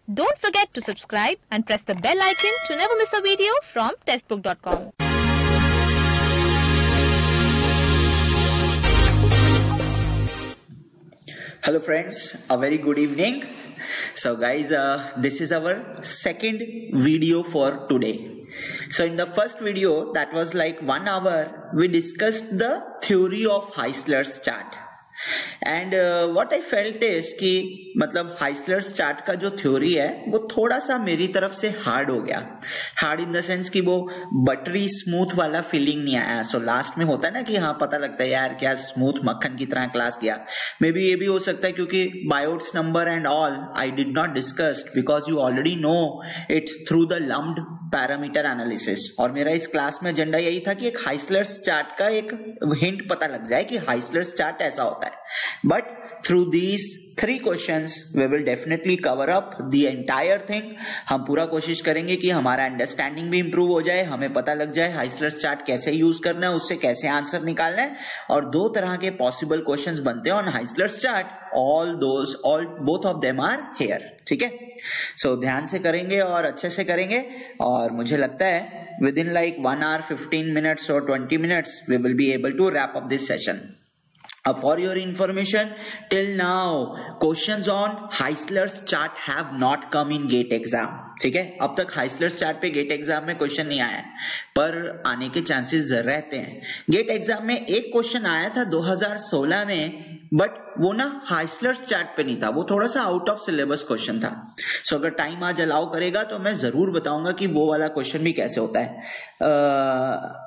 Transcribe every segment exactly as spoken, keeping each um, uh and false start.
Don't forget to subscribe and press the bell icon to never miss a video from testbook dot com. Hello friends, a very good evening. So guys, uh, this is our second video for today. So in the first video, that was like one hour, we discussed the theory of Heisler's chart. And what I felt is कि मतलब हाइसलर्स chart का जो theory है वो थोड़ा सा मेरी तरफ से हार्ड हो गया. हार्ड इन द सेंस कि वो बटरी स्मूथ वाला फीलिंग नहीं आया. सो so, लास्ट में होता है ना कि हाँ पता लगता है यार क्या स्मूथ मक्खन की तरह क्लास गया. मे बी ये भी हो सकता है क्योंकि Biot's number and all I did not discussed because you already know it through the lumped parameter analysis. और मेरा इस क्लास में एजेंडा यही था कि एक हाइसलर्स चार्ट का एक हिंट पता लग जाए कि हाइसलर्स चार्ट ऐसा होता है. But through these three questions we will definitely cover up the entire thing. हम पूरा कोशिश करेंगे कि हमारा अंडरस्टैंडिंग भी इंप्रूव हो जाए, हमें पता लग जाए हाइसलर्स चार्ट कैसे यूज करना है, उससे कैसे आंसर निकालना है. और दो तरह के पॉसिबल क्वेश्चंस बनते हैं on Heisler's chart. All those all both of them are here. ठीक है, सो so, ध्यान से करेंगे और अच्छे से करेंगे. और मुझे लगता है within like one hour fifteen minutes और twenty minutes we will be able to wrap up this session. Uh, for your information, till now questions on Heisler's chart have not come in GATE exam. ठीक है, अब तक Heisler's chart पे GATE exam में question नहीं आया है, पर आने के चांसेस रहते हैं. GATE exam में एक क्वेश्चन आया था दो हज़ार सोलह में, बट वो ना Heisler's chart पे नहीं था, वो थोड़ा सा आउट ऑफ सिलेबस क्वेश्चन था. सो so, अगर टाइम आज अलाउ करेगा तो मैं जरूर बताऊंगा कि वो वाला क्वेश्चन भी कैसे होता है. uh,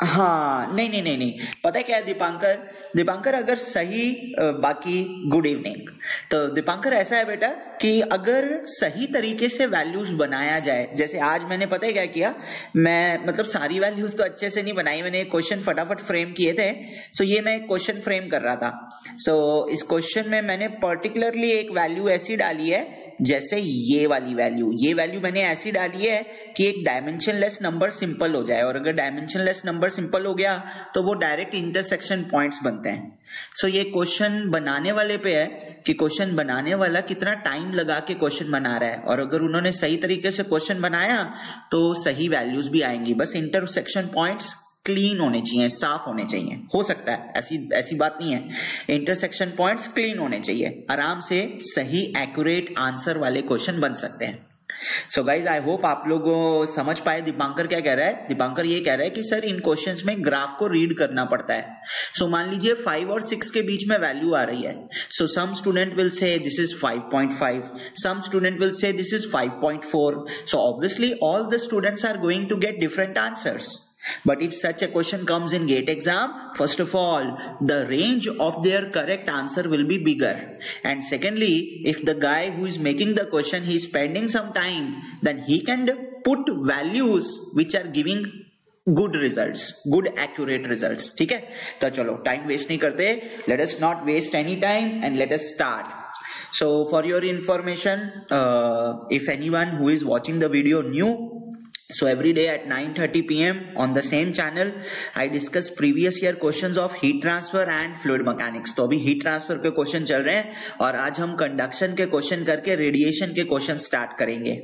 हाँ नहीं नहीं नहीं नहीं पता है क्या है दीपांकर दीपांकर अगर सही बाकी गुड इवनिंग. तो दीपांकर ऐसा है बेटा कि अगर सही तरीके से वैल्यूज बनाया जाए, जैसे आज मैंने पता है क्या किया, मैं मतलब सारी वैल्यूज तो अच्छे से नहीं बनाई, मैंने एक क्वेश्चन फटाफट फ्रेम किए थे. सो so, ये मैं एक क्वेश्चन फ्रेम कर रहा था. सो so, इस क्वेश्चन में मैंने पर्टिकुलरली एक वैल्यू ऐसी डाली है जैसे ये वाली वैल्यू ये वैल्यू मैंने ऐसी डाली है कि एक डायमेंशनलेस नंबर सिंपल हो जाए. और अगर डायमेंशनलेस नंबर सिंपल हो गया तो वो डायरेक्ट इंटरसेक्शन पॉइंट्स बनते हैं. सो so ये क्वेश्चन बनाने वाले पे है कि क्वेश्चन बनाने वाला कितना टाइम लगा के क्वेश्चन बना रहा है. और अगर उन्होंने सही तरीके से क्वेश्चन बनाया तो सही वैल्यूज भी आएंगी. बस इंटरसेक्शन पॉइंट्स क्लीन होने चाहिए, साफ होने चाहिए. हो सकता है ऐसी ऐसी बात नहीं है, इंटरसेक्शन पॉइंट्स क्लीन होने चाहिए. आराम से सही एक्यूरेट आंसर वाले क्वेश्चन बन सकते हैं. सो गाइज आई होप आप लोग समझ पाए. दीपांकर क्या कह रहा है, दीपांकर ये कह रहा है कि सर इन क्वेश्चंस में ग्राफ को रीड करना पड़ता है. सो so, मान लीजिए फाइव और सिक्स के बीच में वैल्यू आ रही है. So some student will say this is five point five, some student will say this is five point four. So obviously all the students are going to get different answers. But if such a question comes in GATE exam, first of all, the range of their correct answer will be bigger. And secondly, if the guy who is making the question, he is spending some time, then he can put values which are giving good results, good accurate results. ठीक है, तो चलो time waste नहीं करते. Let us not waste any time and let us start. So for your information, uh, if anyone who is watching the video new, so every day at nine thirty p m on the same channel I discuss previous year questions of heat transfer and fluid mechanics. तो अभी heat transfer के question चल रहे हैं और आज हम conduction के क्वेश्चन करके रेडिएशन के क्वेश्चन स्टार्ट करेंगे.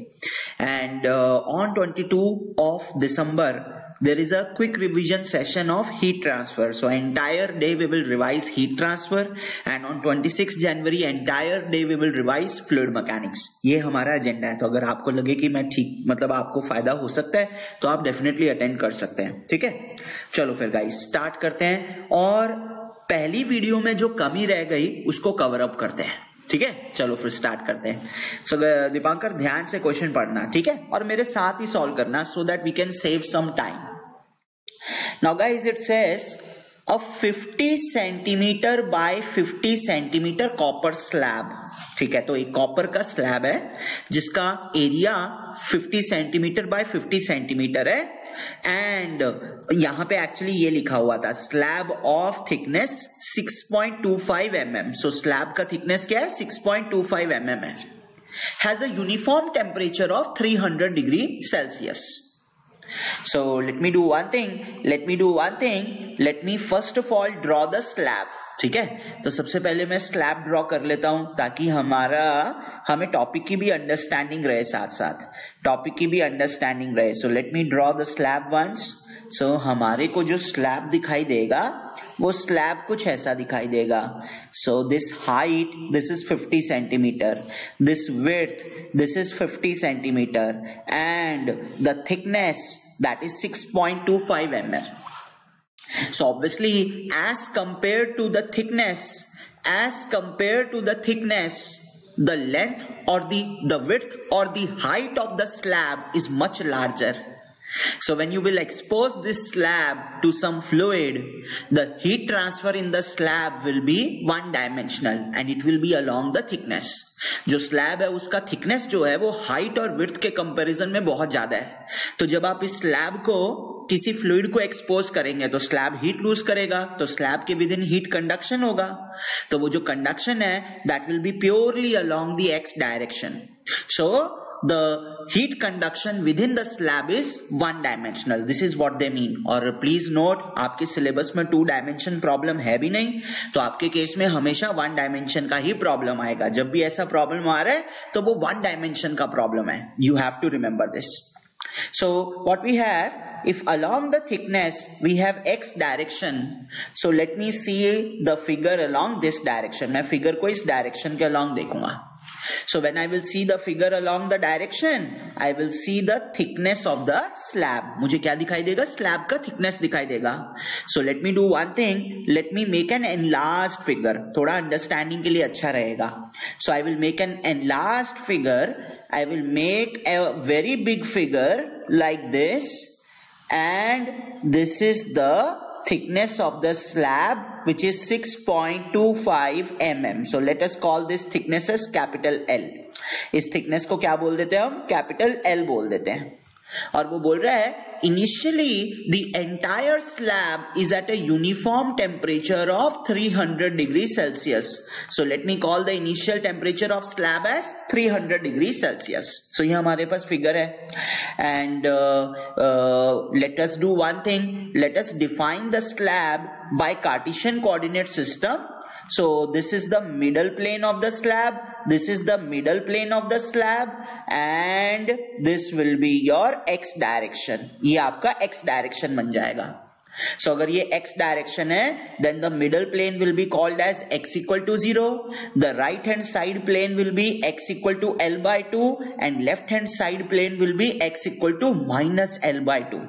And on twenty-two of December there is a quick revision session of heat transfer. So entire day we will revise heat transfer and on twenty-sixth January entire day we will revise fluid mechanics. ये हमारा agenda है. तो अगर आपको लगे कि मैं ठीक मतलब आपको फायदा हो सकता है तो आप डेफिनेटली अटेंड कर सकते हैं. ठीक है, चलो फिर गाइस स्टार्ट करते हैं और पहली वीडियो में जो कमी रह गई उसको कवर अप करते हैं. ठीक है, चलो फिर स्टार्ट करते हैं. सो so, दीपांकर ध्यान से क्वेश्चन पढ़ना, ठीक है, और मेरे साथ ही सॉल्व करना so that we can save some time. Now guys, it says a fifty centimeter by fifty centimeter copper slab. ठीक है, तो एक कॉपर का स्लैब है जिसका area fifty centimeter by fifty centimeter है. एंड यहां पे एक्चुअली ये लिखा हुआ था slab of thickness six point two five millimeters. So slab का थिकनेस क्या है, six point two five millimeters है. Has a uniform temperature of three hundred degree Celsius. So let me do one thing. Let me do one thing. Let me first of all draw the slab. ठीक है, तो सबसे पहले मैं slab draw कर लेता हूं ताकि हमारा हमें टॉपिक की भी अंडरस्टैंडिंग रहे, साथ साथ टॉपिक की भी अंडरस्टैंडिंग रहे. So let me draw the slab once. So हमारे को जो स्लैब दिखाई देगा वो स्लैब कुछ ऐसा दिखाई देगा. So this height, this is fifty centimetre, this width, this is fifty centimetre, and the thickness that is six point two five M M. So obviously, as compared to the thickness, as compared to the thickness, the length or the, the width or the height of the slab is much larger. So when you will expose this slab to some fluid, the heat transfer in the slab will be one dimensional and it will be along the thickness. जो slab है उसका thickness जो है वो height और width के comparison में बहुत ज्यादा है. तो जब आप इस स्लैब को किसी फ्लूइड को एक्सपोज करेंगे तो स्लैब हीट लूज करेगा, तो स्लैब के विद इन हीट कंडक्शन होगा. तो वो जो कंडक्शन है that will be purely along the x direction. So the heat conduction within the slab is one dimensional. This is what they mean. और please note, आपके syllabus में two dimension problem है भी नहीं, तो आपके केस में हमेशा वन डायमेंशन का ही प्रॉब्लम आएगा. जब भी ऐसा प्रॉब्लम आ रहा है तो वो वन डायमेंशन का प्रॉब्लम है. You have to remember this. So what we have, if along the thickness we have x direction, so let me see the figure along this direction. मैं फिगर को इस direction के along देखूंगा. So when I will see the figure along the direction, I will see the thickness of the slab. मुझे क्या दिखाई देगा? Slab का thickness दिखाई देगा. So let me do one thing. Let me make an enlarged figure. थोड़ा understanding के लिए अच्छा रहेगा. So I will make an enlarged figure. I will make a very big figure like this, and this is the thickness of the slab, which is six point two five millimeters. So let us call this thickness as capital L. इस thickness को क्या बोल देते हैं हम? Capital L बोल देते हैं. और वो बोल रहा है initially the entire slab is at a uniform temperature of three hundred degrees Celsius. So let me call the initial temperature of slab as three hundred degrees Celsius. So ये हमारे पास figure है, and uh, uh, let us do one thing. Let us define the slab by Cartesian coordinate system. So this is the middle plane of the slab, this is the middle plane of the slab, and this will be your x direction. ये आपका x direction बन जाएगा. So अगर ये x direction है, then the middle plane will be called as x equal to zero, the right hand side plane will be x equal to L by two, and left hand side plane will be x equal to minus L by two.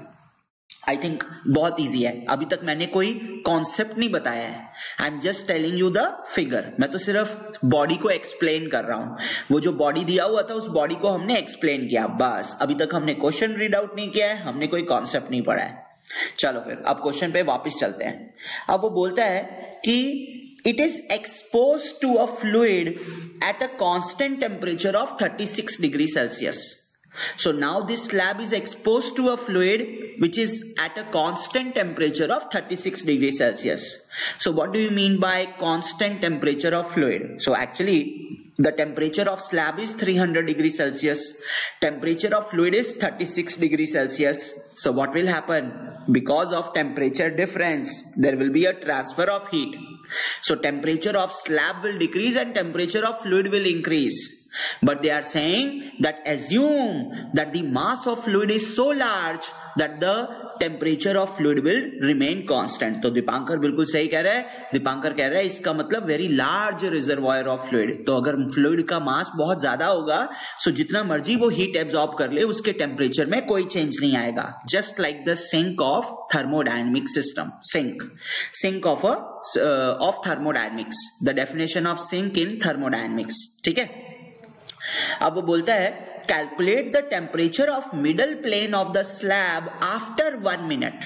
I think बहुत easy है. अभी तक मैंने कोई concept नहीं बताया है. I am just telling you the figure. मैं तो सिर्फ बॉडी को एक्सप्लेन कर रहा हूं. वो जो बॉडी दिया हुआ था उस बॉडी को हमने एक्सप्लेन किया, बस. अभी तक हमने क्वेश्चन रीड आउट नहीं किया है, हमने कोई कॉन्सेप्ट नहीं पढ़ा है. चलो फिर अब क्वेश्चन पे वापस चलते हैं. अब वो बोलता है कि it is exposed to a fluid at a constant temperature of thirty-six degrees Celsius. So now this slab is exposed to a fluid which is at a constant temperature of thirty-six degrees Celsius. So what do you mean by constant temperature of fluid? So actually the temperature of slab is three hundred degrees Celsius. Temperature of fluid is thirty-six degrees Celsius. So what will happen? Because of temperature difference, there will be a transfer of heat. So temperature of slab will decrease and temperature of fluid will increase. But they are saying that assume that the mass of fluid is so large that the temperature of fluid will remain constant. तो दीपांकर बिल्कुल सही कह रहा है. दीपांकर कह रहा है इसका मतलब very large reservoir of fluid. तो अगर fluid का मास बहुत ज्यादा होगा, so जितना मर्जी वो heat absorb कर ले, उसके temperature में कोई change नहीं आएगा. Just like the sink of thermodynamic system. Sink. Sink of a uh, of thermodynamics. The definition of sink in thermodynamics. ठीक है. अब वो बोलता है calculate the temperature of middle plane of the slab after one minute.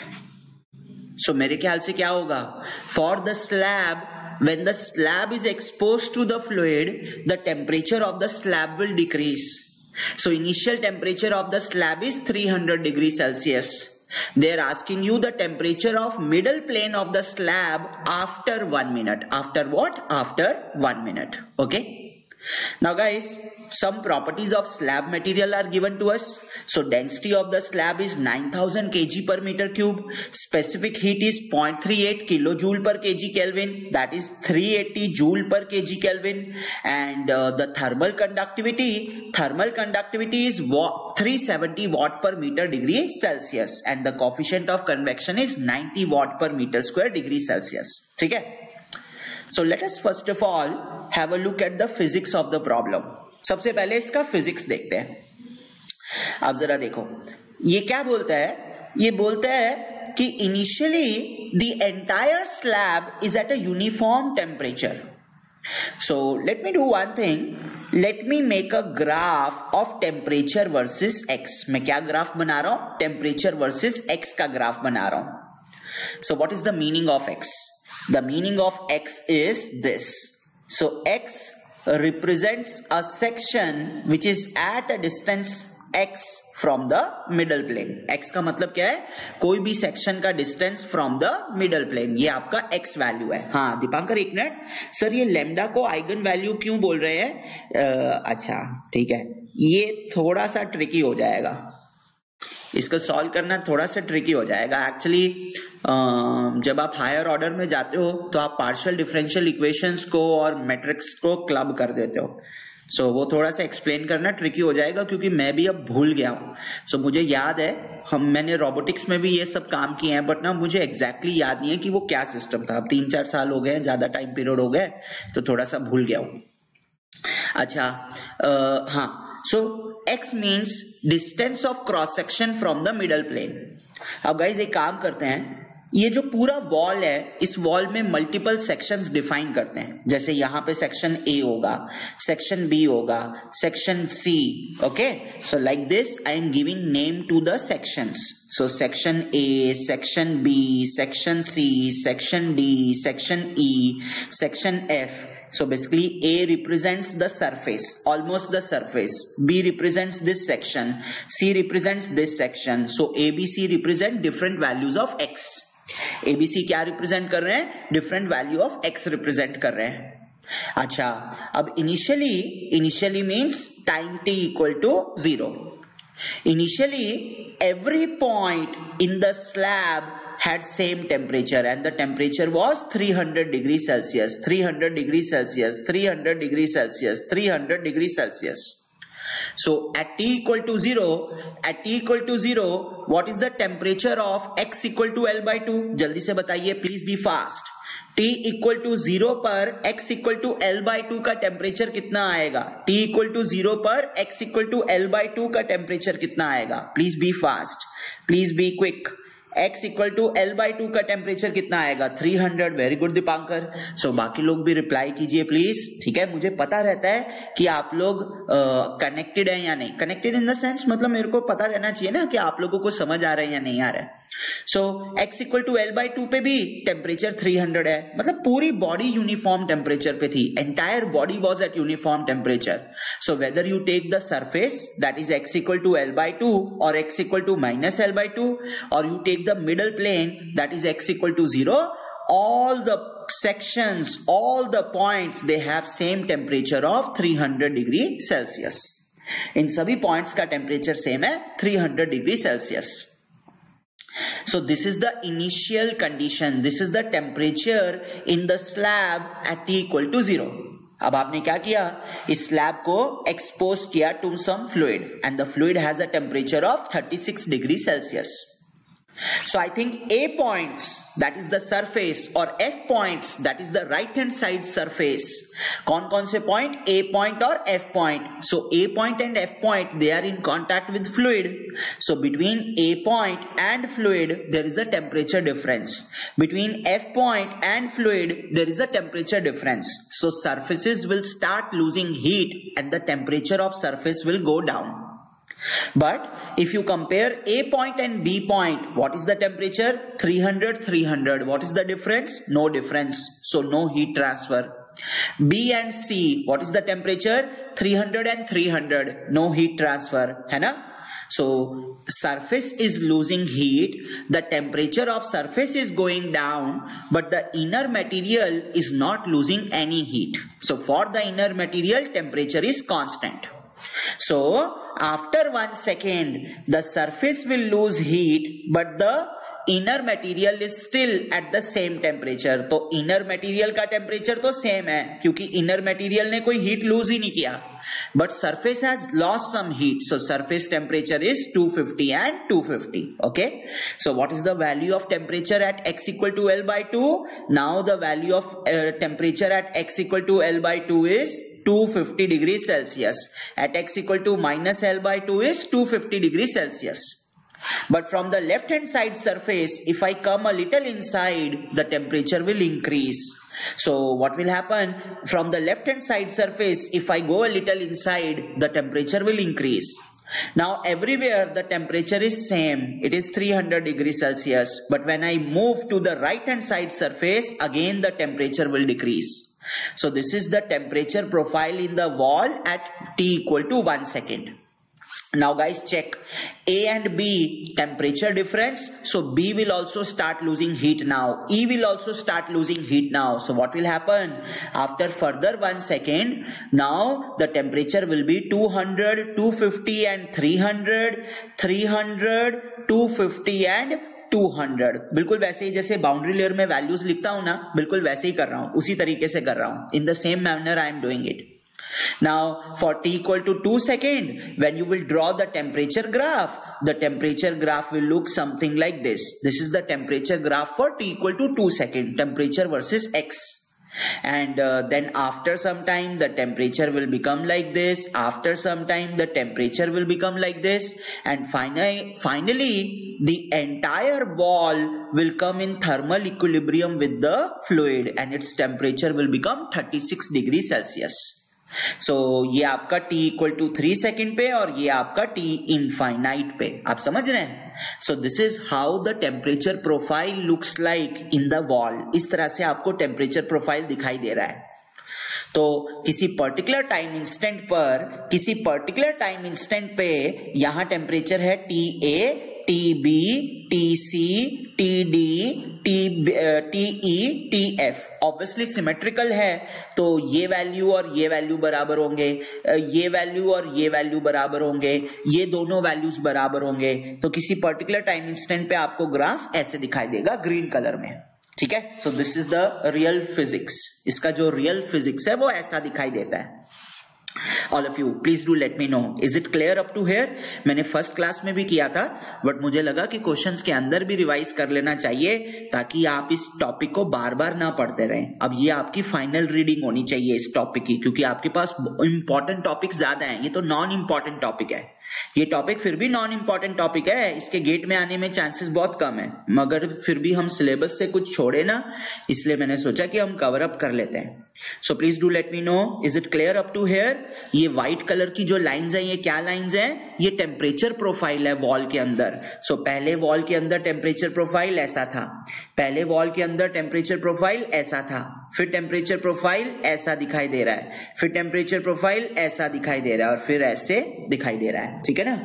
So मेरे ख्याल से क्या होगा? For the slab, when the slab is exposed to the fluid, the temperature of the slab will decrease. So initial temperature of the slab is three hundred degrees Celsius. They are asking you the temperature of middle plane of the slab after one minute. After what? After one minute. Okay. Now guys, some properties of slab material are given to us. So density of the slab is nine thousand kilograms per meter cube. Specific heat is zero point three eight kilojoule per kg Kelvin. That is three hundred eighty joule per kg Kelvin. And uh, the thermal conductivity, thermal conductivity is three hundred seventy watt per meter degree Celsius. And the coefficient of convection is ninety watt per meter square degree Celsius. ठीक है? So let us first of all have a look at the physics of the problem. सबसे पहले इसका physics देखते हैं. अब जरा देखो, ये क्या बोलता है? ये बोलता है कि initially the entire slab is at a uniform temperature. So let me do one thing. Let me make a graph of temperature versus x. मैं क्या ग्राफ बना रहा हूं? टेम्परेचर वर्सेस x का ग्राफ बना रहा हूं. So what is the meaning of x? The meaning of x is this. So x represents a section which is at a distance x from the middle plane. x का मतलब क्या है? कोई भी सेक्शन का distance from the middle plane. ये आपका x value है. हाँ दीपांकर एक मिनट, सर ये लेमडा को आइगन वैल्यू क्यों बोल रहे हैं? अच्छा ठीक है, ये थोड़ा सा ट्रिकी हो जाएगा, इसको सॉल्व करना थोड़ा सा ट्रिकी हो जाएगा. एक्चुअली जब आप हायर ऑर्डर में जाते हो तो आप पार्शियल डिफरेंशियल इक्वेशंस को और मैट्रिक्स को क्लब कर देते हो. सो so, वो थोड़ा सा एक्सप्लेन करना ट्रिकी हो जाएगा क्योंकि मैं भी अब भूल गया हूँ. सो so, मुझे याद है, हम मैंने रोबोटिक्स में भी ये सब काम किए हैं, बट ना मुझे एग्जैक्टली exactly याद नहीं है कि वो क्या सिस्टम था. अब तीन चार साल हो गए, ज्यादा टाइम पीरियड हो गए, तो थोड़ा सा भूल गया हूँ. अच्छा uh, हाँ, so x means distance of cross section from the middle plane. अब गाइज एक काम करते हैं, ये जो पूरा वॉल है, इस वॉल में मल्टीपल सेक्शंस डिफाइन करते हैं. जैसे यहाँ पे सेक्शन A होगा, सेक्शन B होगा, section C. Okay, so like this I am giving name to the sections. So section A, section B, section C, section D, section E, section F. So basically A represents the surface, almost the surface. B represents this section. C represents this section. So A, B, C represent different values of X. A, B, C क्या represent कर रहे हैं? Different value of X represent कर रहे हैं. अच्छा, अब initially, initially means time t equal to zero. Initially, every point in the slab had same temperature and the temperature was three hundred degrees Celsius, three hundred degrees Celsius, three hundred degrees Celsius, three hundred degrees Celsius. So at t equal to zero, at t equal to zero, what is the temperature of x equal to L by two? जल्दी से बताइए, please be fast. t equal to zero पर x equal to L by two का temperature कितना आएगा? t equal to zero पर x equal to L by two का temperature कितना आएगा? Please be fast, please be quick. x equal to L by two का temperature कितना आएगा? Three hundred. Very good Deepankar. So बाकी लोग भी रिप्लाई कीजिए प्लीज. ठीक है, मुझे पता रहता है कि आप लोग कनेक्टेड uh, है या नहीं. कनेक्टेड इन द सेंस मतलब मेरे को पता रहना चाहिए ना कि आप लोगों को समझ आ रहा है या नहीं आ रहा है. So x equal to L by two पे भी टेम्परेचर थ्री हंड्रेड है, मतलब पूरी बॉडी यूनिफॉर्म टेम्परेचर पे थी. Entire body was at uniform temperature. So whether you take the surface that is x equal to L by two और x equal to minus L by two, और you take the middle plane that is x equal to zero, all the sections, all the points, they have same temperature of three hundred degree Celsius. इन सभी points का temperature same है three hundred degree Celsius. So this is the initial condition, this is the temperature in the slab at t equal to zero. अब आपने क्या किया? इस slab को एक्सपोज किया to some fluid and the fluid has a temperature of thirty six degree Celsius. So I think A points, that is the surface, or F points, that is the right hand side surface. कौन कौन से point? A point और F point. So A point and F point, they are in contact with fluid. So between A point and fluid, there is a temperature difference. Between F point and fluid, there is a temperature difference. So surfaces will start losing heat and the temperature of surface will go down. But if you compare A point and B point, what is the temperature? three hundred, three hundred. What is the difference? No difference. So no heat transfer. B and C, what is the temperature? three hundred and three hundred. No heat transfer. है ना? So surface is losing heat, the temperature of surface is going down, but the inner material is not losing any heat. So for the inner material, temperature is constant. So after one second, the surface will lose heat, but the inner material is still at the same temperature. तो inner material का temperature तो same है क्योंकि inner material ने कोई heat loose ही नहीं किया, but surface has lost some heat. So surface temperature is two fifty and two fifty. Okay, so what is the value of temperature at x equal to L by two? Now the value of temperature at x equal to L by two is two hundred fifty degrees Celsius. At x equal to minus L by two is two hundred fifty degrees Celsius. But from the left hand side surface, if I come a little inside, the temperature will increase. So what will happen? From the left hand side surface, if I go a little inside, the temperature will increase. Now everywhere the temperature is same, it is three hundred degrees Celsius. But when I move to the right hand side surface, again the temperature will decrease. So this is the temperature profile in the wall at t equal to one second. Now guys, check A and B temperature difference. So B will also start losing heat now. E will also start losing heat now. So what will happen? After further one second, now the temperature will be two hundred, two fifty and three hundred, three hundred, two fifty and two hundred. बिल्कुल वैसे ही जैसे boundary layer में values लिखता हूं ना, बिल्कुल वैसे ही कर रहा हूं, उसी तरीके से कर रहा हूं. In the same manner I am doing it. Now for t equal to two second, when you will draw the temperature graph, the temperature graph will look something like this. This is the temperature graph for t equal to two second, temperature versus x. And uh, then after some time the temperature will become like this. After some time the temperature will become like this. And finally, finally the entire wall will come in thermal equilibrium with the fluid and its temperature will become thirty-six degrees Celsius. So ये आपका t equal to three second पे और ये आपका t infinite पे. आप समझ रहे हैं? So this is how the temperature profile looks like in the wall. इस तरह से आपको टेम्परेचर प्रोफाइल दिखाई दे रहा है. तो किसी पर्टिकुलर टाइम इंस्टेंट पर किसी पर्टिकुलर टाइम इंस्टेंट पे यहां टेम्परेचर है T A, T B, T C, T D, T T E, T F. Obviously symmetrical है तो ये वैल्यू और ये वैल्यू बराबर होंगे, ये वैल्यू और ये वैल्यू बराबर होंगे, ये दोनों वैल्यूज बराबर होंगे. तो किसी पर्टिकुलर टाइम इंस्टेंट पे आपको ग्राफ ऐसे दिखाई देगा ग्रीन कलर में. ठीक है, so this is the real physics. इसका जो रियल फिजिक्स है वो ऐसा दिखाई देता है. All of you, please do let me know. Is it clear up to here? मैंने फर्स्ट क्लास में भी किया था, बट मुझे लगा कि क्वेश्चंस के अंदर भी रिवाइज कर लेना चाहिए ताकि आप इस टॉपिक को बार बार ना पढ़ते रहें. अब ये आपकी फाइनल रीडिंग होनी चाहिए इस टॉपिक की, क्योंकि आपके पास इंपॉर्टेंट टॉपिक ज्यादा हैं. ये तो नॉन इंपॉर्टेंट टॉपिक है. ये टॉपिक फिर भी नॉन इंपॉर्टेंट टॉपिक है, इसके गेट में आने में चांसेस बहुत कम है, मगर फिर भी हम सिलेबस से कुछ छोड़े ना, इसलिए मैंने सोचा कि हम कवर अप कर लेते हैं. So please do let me know, is it clear up to here? ये व्हाइट कलर की जो लाइंस हैं, ये क्या लाइंस हैं? ये टेम्परेचर प्रोफाइल है वॉल के अंदर. सो so, पहले वॉल के अंदर टेम्परेचर प्रोफाइल ऐसा था, पहले वॉल के अंदर टेम्परेचर प्रोफाइल ऐसा था, फिर टेम्परेचर प्रोफाइल ऐसा दिखाई दे रहा है, फिर टेम्परेचर प्रोफाइल ऐसा दिखाई दे रहा है और फिर ऐसे दिखाई दे रहा है. ठीक है ना?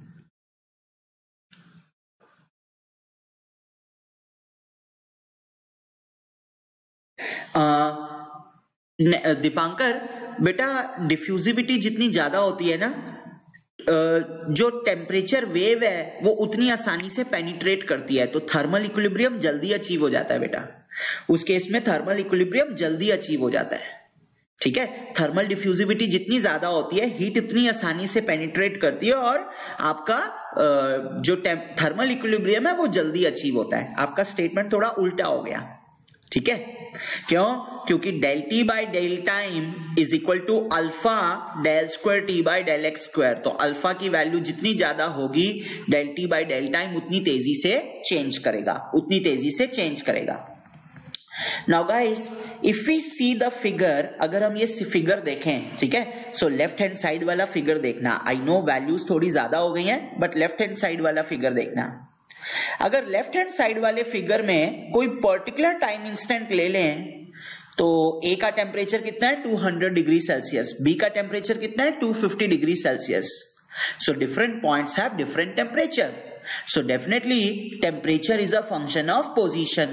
दीपांकर बेटा, डिफ्यूजिविटी जितनी ज्यादा होती है ना, जो टेम्परेचर वेव है वो उतनी आसानी से पेनिट्रेट करती है, तो थर्मल इक्विलिब्रियम जल्दी अचीव हो जाता है बेटा. उस केस में थर्मल इक्विलिब्रियम जल्दी अचीव हो जाता है. ठीक है, थर्मल डिफ्यूजिविटी जितनी ज्यादा होती है, हीट इतनी आसानी से पेनिट्रेट करती है और आपका जो थर्मल इक्विलिब्रियम है वो जल्दी अचीव होता है. आपका स्टेटमेंट थोड़ा उल्टा हो गया. ठीक है, क्यों? क्योंकि del T by del time is equal to alpha del square T by del x square. तो अल्फा की वैल्यू जितनी ज्यादा होगी, del T by del time उतनी तेजी से चेंज करेगा, उतनी तेजी से चेंज करेगा. Now guys, if we see the figure, अगर हम ये फिगर देखें, ठीक है, सो लेफ्ट हैंड साइड वाला फिगर देखना. आई नो वैल्यूज थोड़ी ज्यादा हो गई हैं, बट लेफ्ट हैंड साइड वाला फिगर देखना. अगर लेफ्ट हैंड साइड वाले फिगर में कोई पर्टिकुलर टाइम इंस्टेंट ले लें, तो ए का टेम्परेचर कितना है? Two hundred degree Celsius. B का टेम्परेचर कितना है? Two fifty degree Celsius. So different points have different temperature. So definitely temperature is a function of position.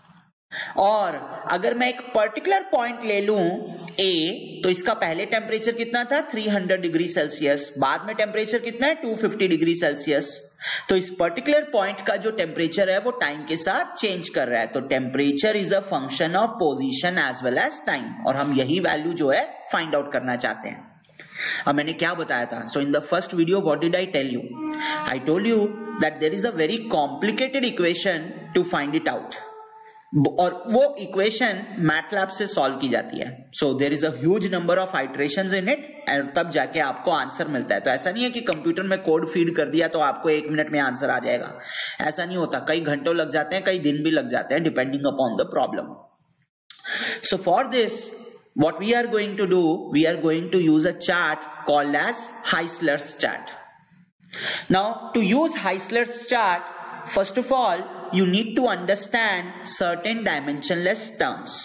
और अगर मैं एक पर्टिकुलर पॉइंट ले लूं ए, तो इसका पहले टेम्परेचर कितना था थ्री हंड्रेड डिग्री सेल्सियस, बाद में टेम्परेचर कितना है टू फिफ्टी डिग्री सेल्सियस. तो इस पर्टिकुलर पॉइंट का जो टेम्परेचर है वो टाइम के साथ चेंज कर रहा है. तो temperature is a function of position as well as time, और हम यही वैल्यू जो है फाइंड आउट करना चाहते हैं. अब मैंने क्या बताया था? So in the first video what did I tell you? I told you that there is a very complicated equation to find it out, और वो इक्वेशन मैटलैब से सॉल्व की जाती है. So there is a huge number of iterations in it, और तब जाके आपको आंसर मिलता है. तो ऐसा नहीं है कि कंप्यूटर में कोड फीड कर दिया तो आपको एक मिनट में आंसर आ जाएगा. ऐसा नहीं होता. कई घंटों लग जाते हैं, कई दिन भी लग जाते हैं, depending upon the problem. So for this what we are going to do, we are going to use a chart called as Heisler's chart. Now to use Heisler's chart, first of all you need to understand certain dimensionless terms.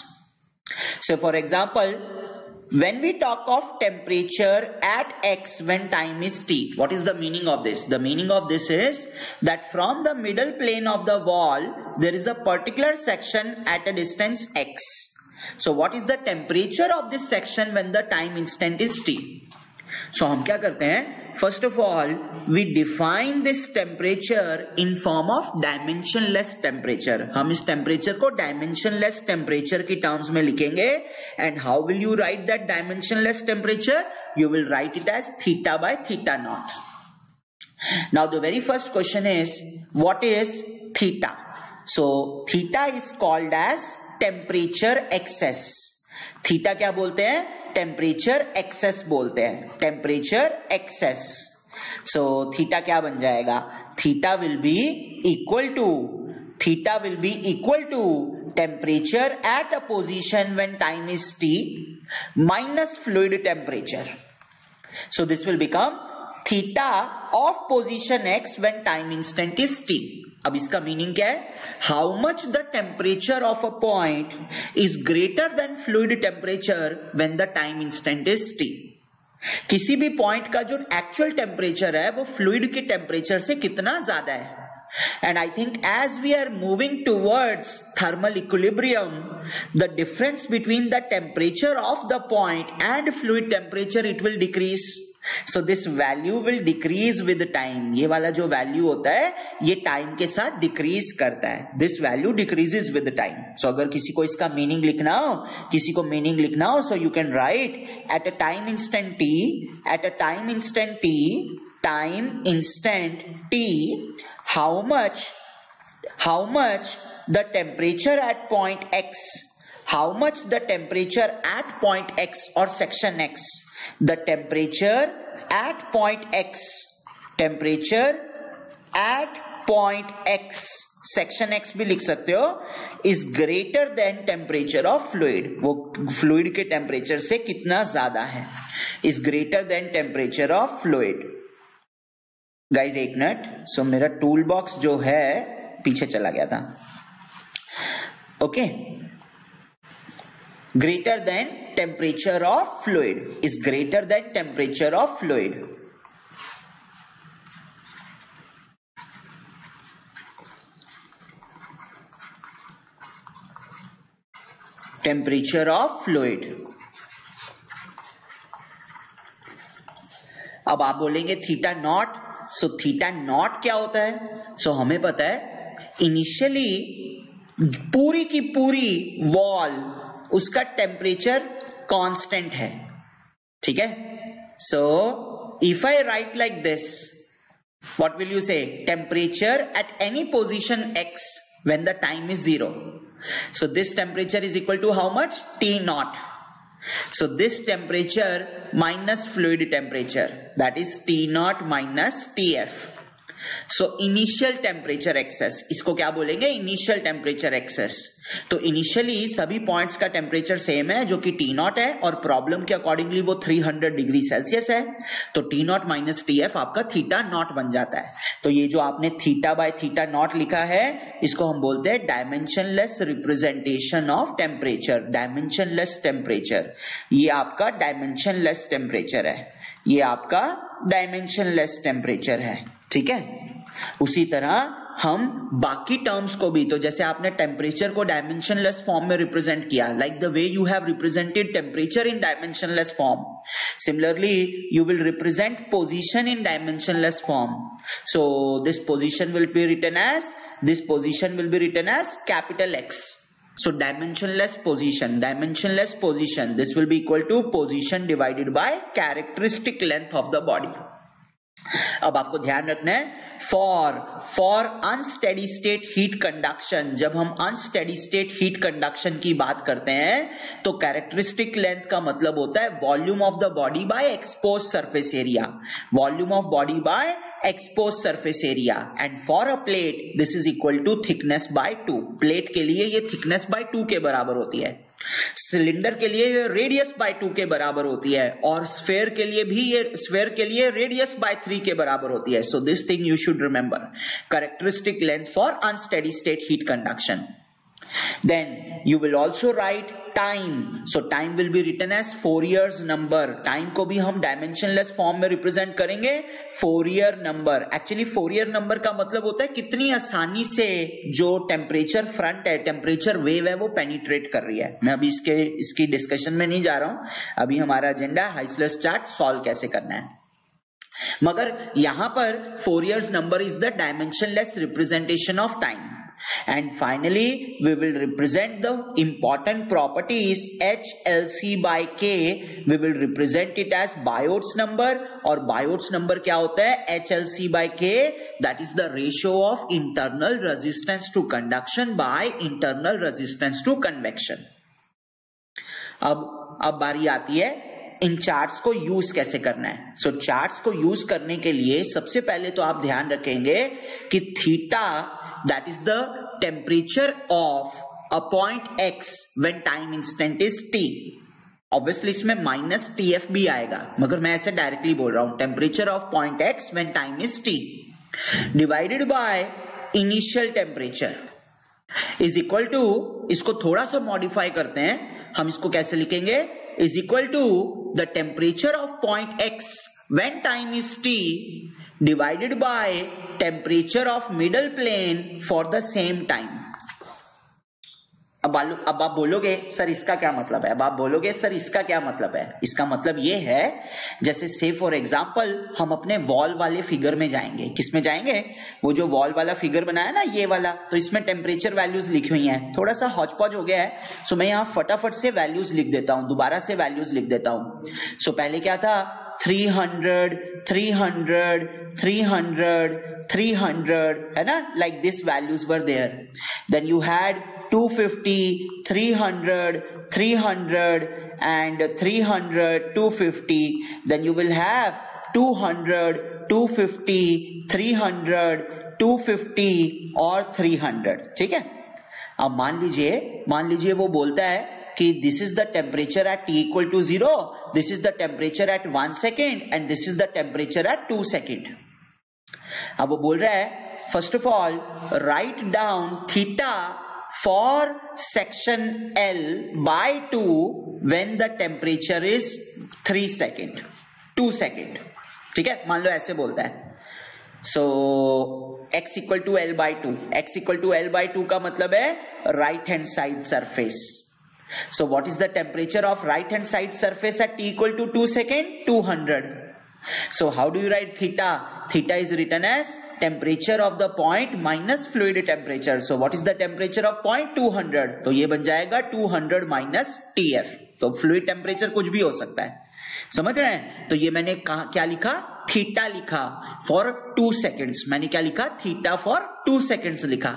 So for example, when we talk of temperature at x when time is t, what is the meaning of this? The meaning of this is that from the middle plane of the wall there is a particular section at a distance x. So what is the temperature of this section when the time instant is t? So हम क्या करते हैं? First of all, we define this temperature in form of dimensionless temperature. हम इस temperature को dimensionless temperature की terms में लिखेंगे. And how will you write that dimensionless temperature? You will write it as theta by theta naught. Now the very first question is, what is theta? So theta is called as temperature excess. Theta क्या बोलते हैं? Temperature access बोलते हैं. Temperature excess. So theta क्या बन जाएगा? Theta will be equal to theta will be equal to temperature at a position when time is T minus fluid temperature. So this will become theta of position x when time instant is T. अब इसका meaning क्या है? How much the temperature of a point is greater than fluid temperature when the time instant is T. किसी भी point का जो actual temperature है वो फ्लूइड के टेम्परेचर से कितना ज्यादा है. And I think as we are moving towards thermal equilibrium, the difference between the temperature of the point and fluid temperature, it will decrease. So this value will decrease with time. ये वाला जो value होता है ये time के साथ decrease करता है. This value decreases with time. So अगर किसी को इसका meaning लिखना हो, किसी को meaning लिखना हो, so you can write at a time instant t, at a time instant t, time instant t, how much how much the temperature at point x, how much the temperature at point x or section x, the temperature at point x, temperature at point x, section x भी लिख सकते हो, is greater than temperature of fluid. वो fluid के temperature से कितना ज्यादा है, is greater than temperature of fluid. Guys एक मिनट. सो मेरा टूल बॉक्स जो है पीछे चला गया था. Okay. Greater than temperature of fluid is greater than temperature of fluid. Temperature of fluid. अब आप बोलेंगे theta naught. So theta naught क्या होता है? सो so, हमें पता है इनिशियली पूरी की पूरी वॉल उसका टेम्परेचर कांस्टेंट है. ठीक है. So if I write like this, what will you say? Temperature at any position x when the time is zero. So this temperature is equal to how much? T naught. So this temperature minus fluid temperature, that is T naught minus T F. So initial temperature excess, इसको क्या बोलेंगे? Initial temperature excess. तो initially सभी points का temperature same है जो कि T not है, और प्रॉब्लम के अकॉर्डिंगली वो थ्री हंड्रेड डिग्री सेल्सियस है. तो T naught minus T F आपका थीटा नॉट बन जाता है. तो ये जो आपने थीटा बाय थीटा नॉट लिखा है इसको हम बोलते हैं dimensionless representation of temperature. Dimensionless temperature, ये आपका डायमेंशनलेस टेम्परेचर है. ये आपका डायमेंशनलेस टेम्परेचर है, ठीक है। उसी तरह हम बाकी टर्म्स को भी, तो जैसे आपने टेम्परेचर को डायमेंशनलेस फॉर्म में रिप्रेजेंट किया, like the way you have represented temperature in dimensionless form, similarly you will represent position in dimensionless form. So this position will be written as, this position will be written as capital X. So dimensionless position, dimensionless position, this will be equal to position divided by characteristic length of the body. अब आपको ध्यान रखना है, for for unsteady state heat conduction, जब हम unsteady state heat conduction की बात करते हैं तो कैरेक्टरिस्टिक लेंथ का मतलब होता है volume of the body by expose surface area, volume of body by expose surface area. And for a plate this is equal to thickness by two. Plate के लिए ये थिकनेस बाय टू के बराबर होती है, सिलेंडर के लिए ये रेडियस बाय टू के बराबर होती है, और स्फेयर के लिए भी ये स्फेयर के लिए रेडियस बाय थ्री के बराबर होती है. So this thing you should remember, characteristic length for unsteady state heat conduction. Then you will also write time. So time will be written as Fourier's number. Time को भी हम dimensionless form में represent करेंगे Fourier number. Actually Fourier number का मतलब होता है कितनी आसानी से जो टेम्परेचर फ्रंट है, टेम्परेचर वेव है, वो पेनिट्रेट कर रही है. मैं अभी इसके इसकी डिस्कशन में नहीं जा रहा हूं. अभी हमारा एजेंडा हाइस्लर्स चार्ट सॉल्व कैसे करना है. मगर यहां पर Fourier's number is the dimensionless representation of time. And finally we will represent the important properties H L C by K. We will represent it as Biot's number, और Biot's number क्या होता है? H L C by K, that is the ratio of internal resistance to conduction by internal resistance to convection. अब अब बारी आती है इन charts को यूज कैसे करना है. सो so, चार्ट्स को यूज करने के लिए सबसे पहले तो आप ध्यान रखेंगे कि theta, that is the temperature of a point x when time instant is t. Obviously इसमें माइनस टी एफ भी आएगा, मगर मैं ऐसे डायरेक्टली बोल रहा हूं, temperature of point x when time is t divided by initial temperature is equal to, इसको थोड़ा सा मॉडिफाई करते हैं, हम इसको कैसे लिखेंगे, is equal to the temperature of point x when time is t divided by temperature of middle plane for the same time. अब अब आप बोलोगे सर इसका क्या मतलब है, अब आप बोलोगे सर इसका क्या मतलब है. इसका मतलब ये है, जैसे से फॉर एग्जांपल हम अपने वॉल वाले फिगर में जाएंगे. किस में जाएंगे? वो जो वॉल वाला फिगर बनाया ना, ये वाला, तो इसमें टेम्परेचर वैल्यूज लिखी हुई हैं. थोड़ा सा हॉच पॉच हो गया है, सो मैं यहाँ फटाफट से वैल्यूज लिख देता हूं, दोबारा से वैल्यूज लिख देता हूं. सो पहले क्या था, three hundred, three hundred, three hundred, three hundred, है ना, like this values were there. Then you had two fifty, three hundred, three hundred and three hundred, two fifty. Then you will have two hundred, two fifty, three hundred, two fifty और three hundred. ठीक है. अब मान लीजिए मान लीजिए वो बोलता है कि this is the temperature at t equal to zero, this is the temperature at one second and this is the temperature at two second. अब वो बोल रहा है, first of all write down theta for section L by two when the temperature is three second, two second. ठीक है, मान लो ऐसे बोलता है. So x equal to L by two, x equal to L by two का मतलब है right hand side surface. So what is the temperature of right hand side surface at t equal to two second? two hundred. So how do you write theta? Theta is written as temperature of the point minus fluid temperature. So what is the temperature of point? two hundred. तो ये बन जाएगा two hundred minus T F. तो fluid temperature कुछ भी हो सकता है, समझ रहे हैं. तो ये मैंने कहा क्या लिखा, थीटा लिखा फॉर टू सेकेंड्स. मैंने क्या लिखा, थीटा फॉर टू सेकेंड्स लिखा.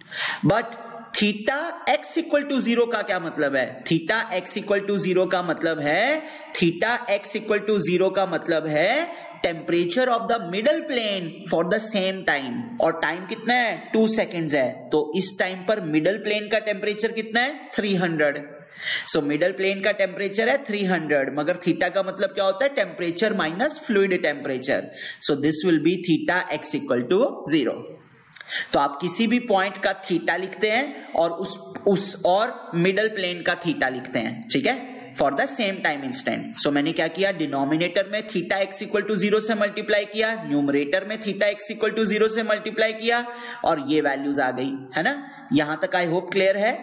But theta x equal to zero का क्या मतलब है, theta x equal to zero का मतलब है, theta x equal to zero का मतलब है temperature of the middle plane for the same time. और टाइम कितना है, टू सेकेंड्स है. तो इस टाइम पर मिडल प्लेन का टेम्परेचर कितना है, three hundred. So middle plane का टेम्परेचर है थ्री हंड्रेड, मगर थीटा का मतलब क्या होता है, temperature minus fluid temperature. So this will be theta x equal to zero. तो आप किसी भी पॉइंट का थीटा लिखते हैं और उस उस और मिडल प्लेन का थीटा लिखते हैं. ठीक है, for the same time instant. So मैंने क्या किया, डिनोमिनेटर में theta x equal to zero से मल्टीप्लाई किया, न्यूमरेटर में theta x equal to zero से मल्टीप्लाई किया और ये वैल्यूज आ गई, है ना। यहां तक आई होप क्लियर है।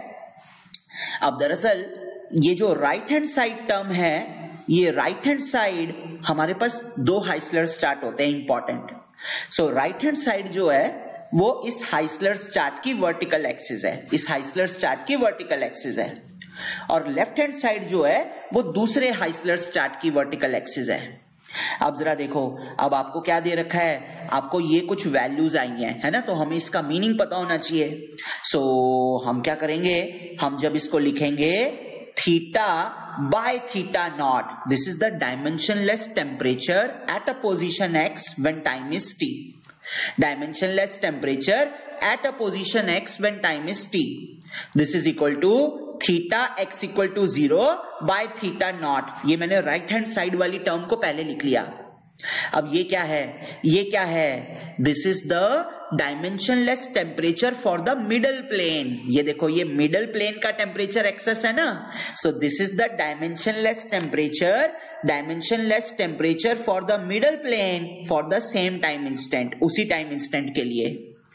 अब दरअसल ये जो राइट हैंड साइड टर्म है, ये राइट हैंड साइड हमारे पास दो हाइस्लर्स चार्ट होते हैं important. So right hand side जो है वो इस हाइस्लर्स चार्ट की वर्टिकल एक्सिस है, इस हाइस्लर्स चार्ट की वर्टिकल एक्सिस है, और लेफ्ट हैंड साइड जो है वो दूसरे हाइस्लर्स चार्ट की वर्टिकल एक्सिस है। अब जरा देखो, अब आपको क्या दे रखा है, आपको ये कुछ वैल्यूज आई हैं, है ना, तो हमें इसका मीनिंग पता होना चाहिए। सो so, हम क्या करेंगे, हम जब इसको लिखेंगे theta by theta naught, this is the dimensionless temperature at a position x when time is t. Dimensionless temperature at a position x when time is t. This is equal to theta x equal to zero by theta naught. ये मैंने right hand side वाली term को पहले लिख लिया। अब ये क्या है, ये क्या है, this is the dimensionless temperature for the middle plane. ये देखो, ये मिडल प्लेन का टेम्परेचर एक्सेस है ना। So this is the dimensionless temperature, dimensionless temperature for the middle plane for the same time instant, उसी टाइम इंस्टेंट के लिए,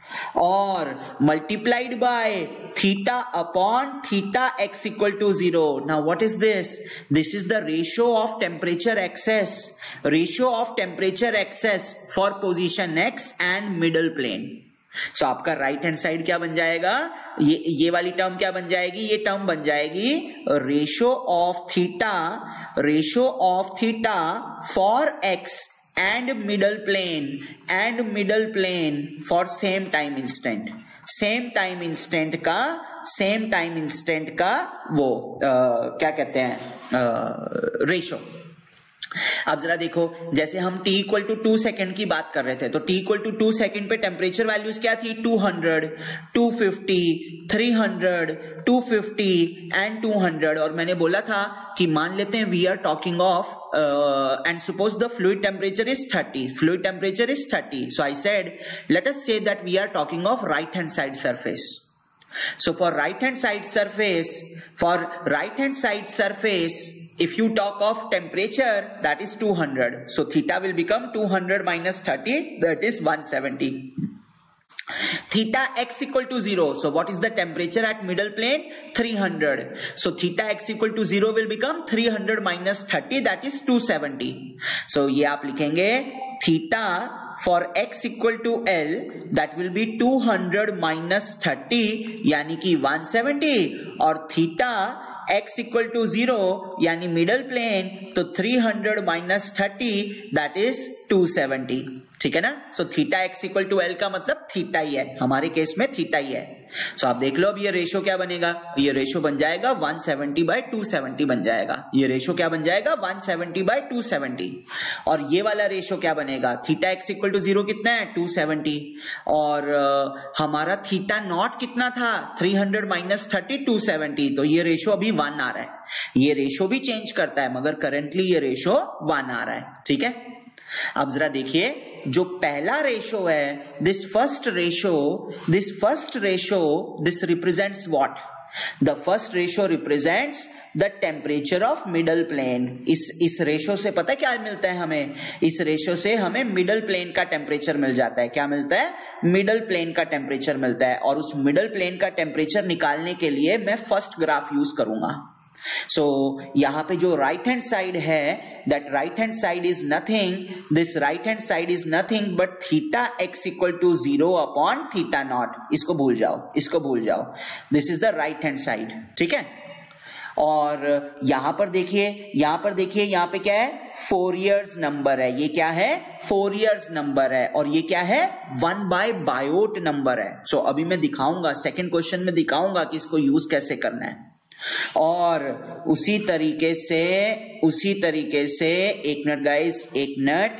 और multiplied by theta upon theta x equal to zero. Now what is this, this is the ratio of temperature excess, ratio of temperature excess for position x and middle plane. So आपका right hand side क्या बन जाएगा, ये ये वाली term क्या बन जाएगी, ये टर्म बन जाएगी ratio of theta, ratio of theta for x and middle plane and middle plane for same time instant, same time instant का same time instant का वो आ, क्या कहते हैं रेशो। अब जरा देखो, जैसे हम t equal to two second की बात कर रहे थे, तो t equal to two second पे टेम्परेचर वैल्यूज क्या थी, two hundred, two fifty, three hundred, two fifty and two hundred. और मैंने बोला था कि मान लेते हैं we are talking of and suppose the fluid temperature is thirty, fluid temperature is thirty. So I said let us say that we are talking of right hand side surface. So for right hand side surface, for right hand side surface, if you talk of temperature, that is two hundred. So theta will become two hundred minus thirty, that is one seventy. Theta x equal to zero. So what is the temperature at middle plane? three hundred. So theta x equal to zero will become three hundred minus thirty, that is two seventy. So ये आप लिखेंगे theta for x equal to L, that will be two hundred minus thirty, यानी कि one seventy, और theta x equal to zero यानी middle plane, तो three hundred minus thirty, that is two seventy। ठीक है ना। So theta x equal to L का मतलब थीटा ही है, हमारे केस में थीटा ही है। सो so, आप देख लो अब ये रेशो क्या बनेगा, ये रेशो बन जाएगा one seventy by two seventy बन जाएगा, ये रेशो क्या बन जाएगा one seventy by two seventy। और ये वाला रेशो क्या बनेगा, theta x equal to zero कितना है two seventy, और uh, हमारा थीटा नॉट कितना था three hundred minus thirty, two seventy। तो ये रेशो अभी वन आ रहा है, ये रेशो भी चेंज करता है मगर करेंटली ये रेशो वन आ रहा है। ठीक है। अब जरा देखिए, जो पहला रेशो है, this first ratio, this first ratio, this represents what, the first ratio represents the temperature of middle plane. इस इस रेशो से पता क्या मिलता है हमें, इस रेशो से हमें मिडल प्लेन का टेम्परेचर मिल जाता है। क्या मिलता है, मिडल प्लेन का टेम्परेचर मिलता है। और उस मिडल प्लेन का टेम्परेचर निकालने के लिए मैं फर्स्ट ग्राफ यूज करूंगा। सो so, यहां पे जो राइट हैंड साइड है, that right hand side is nothing, this right hand side is nothing but theta x equal to zero upon theta naught. इसको भूल जाओ, इसको भूल जाओ, this is the right hand side. ठीक है। और यहां पर देखिए, यहां पर देखिए, यहां पे क्या है, फोरियर्स नंबर है, ये क्या है, फोरियर्स नंबर है, और ये क्या है, वन बाय बायोट नंबर है। सो so, अभी मैं दिखाऊंगा, सेकेंड क्वेश्चन में दिखाऊंगा कि इसको यूज कैसे करना है। और उसी तरीके से उसी तरीके से एक मिनट गाइस, एक मिनट,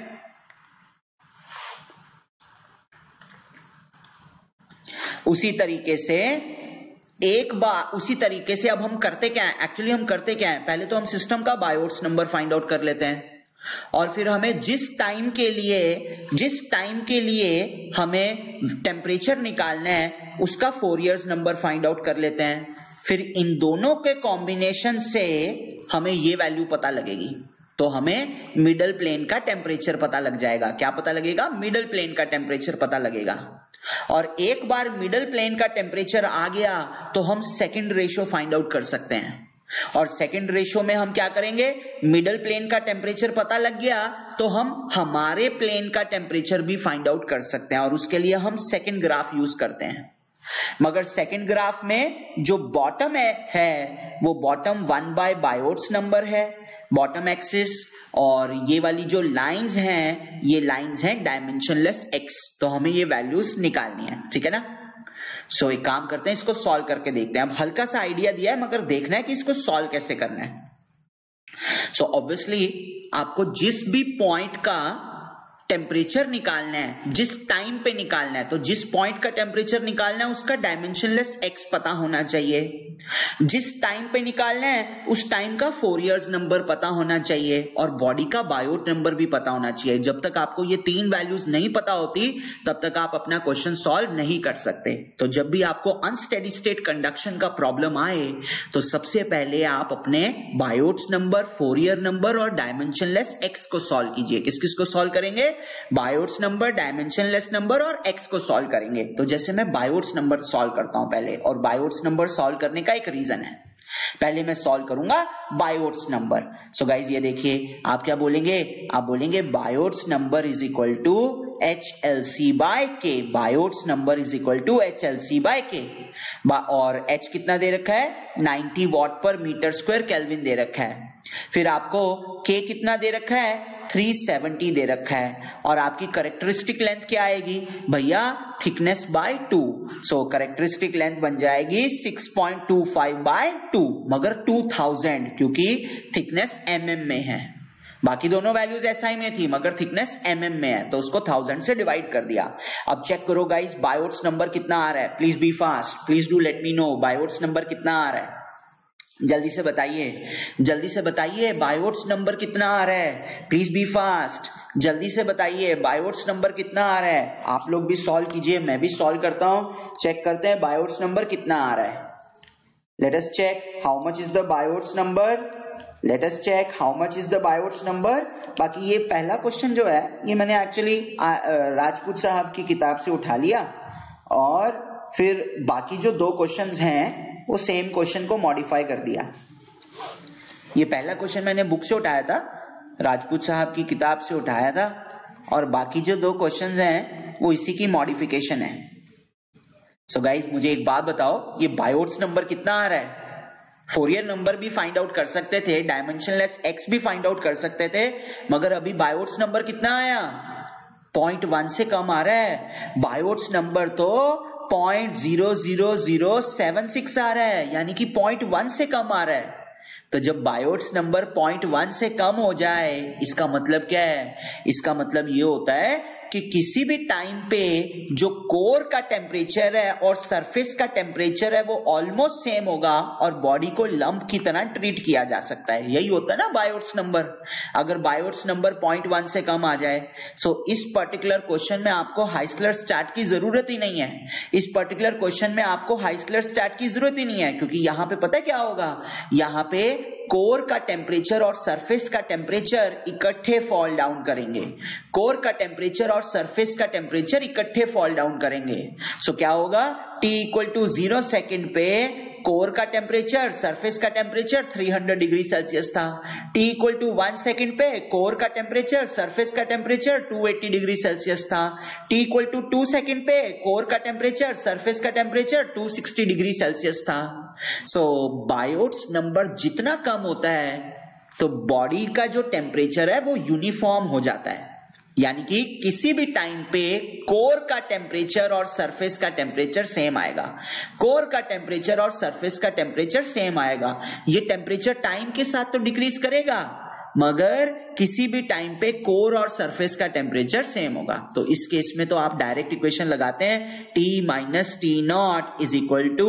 उसी तरीके से एक बार उसी तरीके से अब हम करते क्या है, एक्चुअली हम करते क्या है, पहले तो हम सिस्टम का बायोट्स नंबर फाइंड आउट कर लेते हैं, और फिर हमें जिस टाइम के लिए जिस टाइम के लिए हमें टेम्परेचर निकालना है उसका फोरियर्स नंबर फाइंड आउट कर लेते हैं। फिर इन दोनों के कॉम्बिनेशन से हमें ये वैल्यू पता लगेगी, तो हमें मिडल प्लेन का टेम्परेचर पता लग जाएगा। क्या पता लगेगा? मिडल प्लेन का टेम्परेचर पता लगेगा। और एक बार मिडल प्लेन का टेम्परेचर आ गया तो हम सेकंड रेशियो फाइंड आउट कर सकते हैं। और सेकंड रेशियो में हम क्या करेंगे? मिडल प्लेन का टेम्परेचर पता लग गया तो हम हमारे प्लेन का टेम्परेचर भी फाइंड आउट कर सकते हैं, और उसके लिए हम सेकंड ग्राफ यूज करते हैं। मगर सेकंड ग्राफ में जो बॉटम है, है वो bottom one by Biot's number है, बॉटम एक्सिस, और ये वाली जो लाइंस हैं ये लाइंस हैं डायमेंशनलेस एक्स। तो हमें ये वैल्यूज निकालनी है, ठीक है ना। सो so, एक काम करते हैं, इसको सॉल्व करके देखते हैं। अब हल्का सा आइडिया दिया है मगर देखना है कि इसको सॉल्व कैसे करना है। सो so, ऑब्वियसली आपको जिस भी पॉइंट का टेम्परेचर निकालना है, जिस टाइम पे निकालना है, तो जिस पॉइंट का टेम्परेचर निकालना है उसका डायमेंशनलेस एक्स पता होना चाहिए। जिस टाइम पे निकालना है उस टाइम का फोरियर्स नंबर पता होना चाहिए, और बॉडी का बायोट नंबर भी पता होना चाहिए। जब तक आपको ये तीन वैल्यूज नहीं पता होती तब तक आप अपना क्वेश्चन सॉल्व नहीं कर सकते। तो जब भी आपको अनस्टेडी स्टेट कंडक्शन का प्रॉब्लम आए तो सबसे पहले आप अपने बायोट्स नंबर, फोरियर नंबर और डायमेंशनलेस एक्स को सॉल्व कीजिए। किस किस को सॉल्व करेंगे? बायोट्स नंबर, डायमेंशनलेस नंबर और एक्स को सॉल्व करेंगे। तो जैसे मैं बायोट्स नंबर सॉल्व करता हूं पहले, और बायोट्स नंबर सॉल्व करने का एक रीजन है। पहले मैं सॉल्व करूंगा बायोट्स नंबर। सो गाइज ये देखिए, आप क्या बोलेंगे? आप बोलेंगे Biot's number is equal to H L C by K. Biot's number is equal to H L C by K, और एच कितना दे रखा है? नाइंटी वॉट पर मीटर स्क्वायर केल्विन दे रखा है। फिर आपको K कितना दे रखा है? थ्री सेवेंटी दे रखा है। और आपकी करेक्टरिस्टिक लेंथ क्या आएगी भैया? Thickness by two. So characteristic length बन जाएगी six point two five by two, मगर टू थाउजेंड, क्योंकि थिकनेस एमएम में है। बाकी दोनों वैल्यूज एसआई में थी मगर थिकनेस एमएम में है, तो उसको थाउजेंड से डिवाइड कर दिया। अब चेक करो गाइस, बायोट्स नंबर कितना आ रहा है? Please be fast, please do let me know Biot's number कितना आ रहा है। जल्दी से बताइए, जल्दी से बताइए, बायोट्स नंबर कितना आ रहा है? प्लीज बी फास्ट, जल्दी से बताइए बायोट्स नंबर कितना आ रहा है। आप लोग भी सॉल्व कीजिए, मैं भी सॉल्व करता हूं। चेक करते हैं बायोट्स नंबर कितना आ रहा है। Let us check how much is the Biot's number. Let us check how much is the Biot's number. बाकी ये पहला क्वेश्चन जो है ये मैंने एक्चुअली राजपूत साहब की किताब से उठा लिया, और फिर बाकी जो दो क्वेश्चंस हैं वो सेम क्वेश्चन को मॉडिफाई कर दिया। ये पहला क्वेश्चन मैंने बुक से उठाया था, राजपूत साहब की किताब से उठाया था, और बाकी जो दो क्वेश्चंस हैं वो इसी की मॉडिफिकेशन है। सो गाइस मुझे एक बात बताओ, ये बायोट्स नंबर कितना आ रहा है? फोरियर नंबर भी फाइंड आउट कर सकते थे, डायमेंशनलेस एक्स भी फाइंड आउट कर सकते थे, मगर अभी बायोट्स नंबर कितना आया? पॉइंट वन से कम आ रहा है। बायोट्स नंबर तो point zero zero zero seven six आ रहा है, यानी कि पॉइंट वन से कम आ रहा है। तो जब बायोट्स नंबर पॉइंट वन से कम हो जाए, इसका मतलब क्या है? इसका मतलब ये होता है कि किसी भी टाइम पे जो कोर का टेम्परेचर है और सरफेस का टेम्परेचर है वो ऑलमोस्ट सेम होगा, और बॉडी को लंप की तरह ट्रीट किया जा सकता है। यही होता है ना बायोट्स नंबर। अगर बायोट्स नंबर पॉइंट वन से कम आ जाए, सो इस पर्टिकुलर क्वेश्चन में आपको हाइस्लर्स चार्ट की जरूरत ही नहीं है। इस पर्टिकुलर क्वेश्चन में आपको हाइस्लर्स चार्ट की जरूरत ही नहीं है, क्योंकि यहां पे पता है क्या होगा? यहां पे कोर का टेम्परेचर और सरफेस का टेम्परेचर इकट्ठे फॉल डाउन करेंगे। कोर का टेम्परेचर और सरफेस का टेम्परेचर इकट्ठे फॉल डाउन करेंगे। सो so, क्या होगा? T equal to zero second पे कोर का टेम्परेचर, सरफेस का temperature three hundred degree Celsius था। T equal to one second पे कोर का टेम्परेचर, सरफेस का temperature two eighty degree Celsius था। T equal to two second पे core का टेम्परेचर, सरफेस का temperature two sixty degree Celsius था। So Biot's number जितना कम होता है तो बॉडी का जो टेम्परेचर है वो यूनिफॉर्म हो जाता है, यानी कि किसी भी टाइम पे कोर का टेम्परेचर और सरफेस का टेम्परेचर सेम आएगा। कोर का टेम्परेचर और सरफेस का टेम्परेचर सेम आएगा। ये टेम्परेचर टाइम के साथ तो डिक्रीज करेगा, मगर किसी भी टाइम पे कोर और सरफेस का टेम्परेचर सेम होगा। तो इस केस में तो आप डायरेक्ट इक्वेशन लगाते हैं, T minus T naught is equal to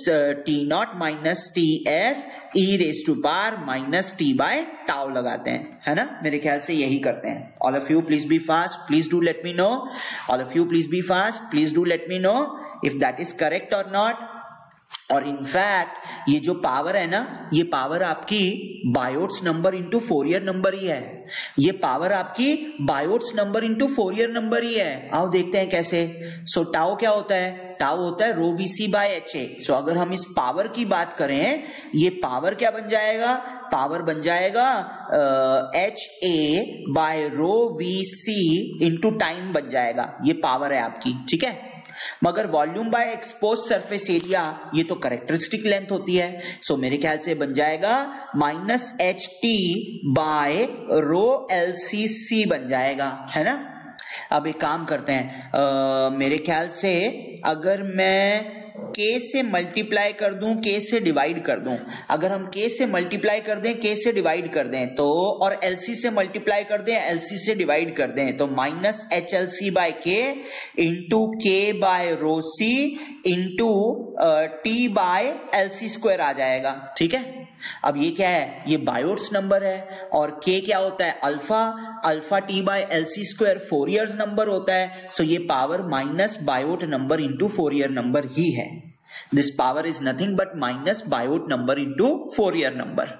T naught minus T F E raise to power minus T by tau लगाते हैं, है ना? मेरे ख्याल से यही करते हैं। All of you please be fast, please do let me know. All of you please be fast, please do let me know if that is correct और नॉट। और इनफैक्ट ये जो पावर है ना, ये पावर आपकी Biot's number into Fourier number ही है। ये पावर आपकी Biot's number into Fourier number ही है। आओ देखते हैं कैसे। सो so, टाउ क्या होता है? टाउ होता है rho V C by H A. So अगर हम इस पावर की बात करें, ये पावर क्या बन जाएगा? पावर बन जाएगा H A by rho V C into time बन जाएगा। ये पावर है आपकी, ठीक है। मगर volume by expose surface area ये तो कैरेक्टरिस्टिक लेंथ होती है। सो so, मेरे ख्याल से बन जाएगा minus H T by rho L C C बन जाएगा, है ना। अब एक काम करते हैं, आ, मेरे ख्याल से अगर मैं k से मल्टीप्लाई कर दूं, k से डिवाइड कर दूं, अगर हम k से मल्टीप्लाई कर दें, k से डिवाइड कर दें तो, और lc से मल्टीप्लाई कर दें, lc से डिवाइड कर दें तो minus H L C by K into K by rho C into T by L C square आ जाएगा, ठीक है। अब ये क्या है? ये बायोट्स नंबर है और k क्या होता है? Alpha. Alpha T by L C square Fourier's number होता है। सो so ये power minus Biot number into Fourier number ही है। This power is nothing but minus Biot number into Fourier number.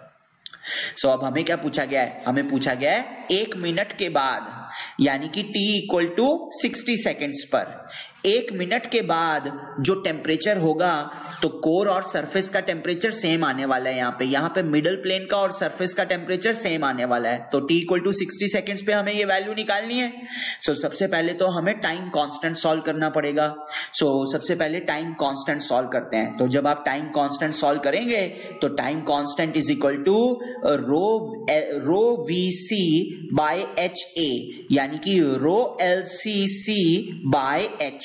So अब हमें क्या पूछा गया है? हमें पूछा गया है एक मिनट के बाद, यानी कि t equal to sixty seconds पर, एक मिनट के बाद जो टेम्परेचर होगा, तो कोर और सरफेस का टेम्परेचर सेम आने वाला है। यहाँ पे यहाँ पे मिडल प्लेन का और सरफेस का टेम्परेचर सेम आने वाला है। तो t equal to sixty seconds पे हमें ये वैल्यू निकालनी है। सो so, सबसे पहले तो हमें टाइम कांस्टेंट सॉल्व करना पड़ेगा। सो so, सबसे पहले टाइम कांस्टेंट सॉल्व करते हैं। तो जब आप टाइम कांस्टेंट सॉल्व करेंगे तो time constant is equal to rho rho V C by H A, यानी कि rho L C C by H.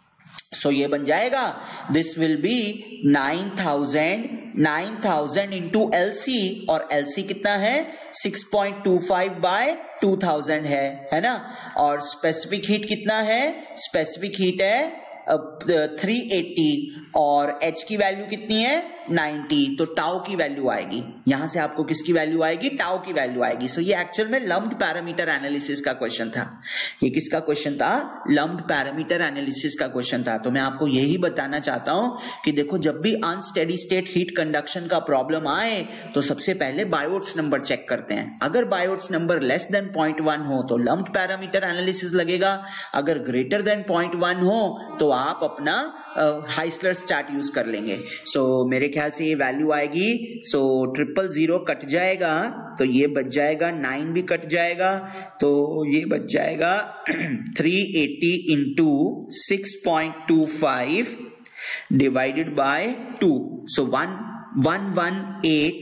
So ये बन जाएगा, this will be nine thousand nine thousand into L C, और L C कितना है? Six point two five by two thousand है, है ना। और स्पेसिफिक हीट कितना है? स्पेसिफिक हीट है थ्री एटी और H की वैल्यू कितनी है? नाइंटी। तो टाउ की वैल्यू आएगी, यहां से आपको किसकी वैल्यू आएगी? टाउ की वैल्यू आएगी। सो so ये एक्चुअल में लम्प्ड पैरामीटर एनालिसिस का क्वेश्चन था। ये किसका क्वेश्चन था? लम्प्ड पैरामीटर एनालिसिस का क्वेश्चन था। तो मैं आपको यही बताना चाहता हूं कि देखो, जब भी अनस्टेडी स्टेट हीट कंडक्शन का प्रॉब्लम आए तो सबसे पहले बायोट्स नंबर चेक करते हैं। अगर Biot's number less than point one हो तो लम्प्ड पैरामीटर एनालिसिस लगेगा, अगर ग्रेटर देन पॉइंट वन हो तो आप अपना हाइसलर्स चार्ट यूज कर लेंगे। सो so, मेरे ख्याल से ये वैल्यू आएगी। सो ट्रिपल जीरो कट जाएगा तो ये बच जाएगा, नाइन भी कट जाएगा तो ये बच जाएगा three eighty into six point two five divided by two. So one one one eight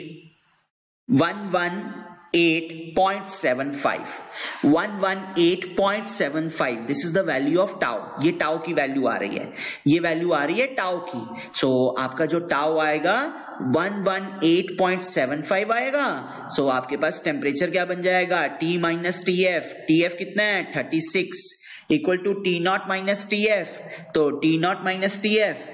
one one eight point seven five one one eight point seven five. This is the value of tau. ये tau की value आ रही है, ये value आ रही है tau की। सो so, आपका जो टाउ आएगा one one eight point seven five आएगा। सो so, आपके पास टेम्परेचर क्या बन जाएगा? T minus T F. T F कितना है? Thirty six equal to T naught minus T F. तो T naught minus T F,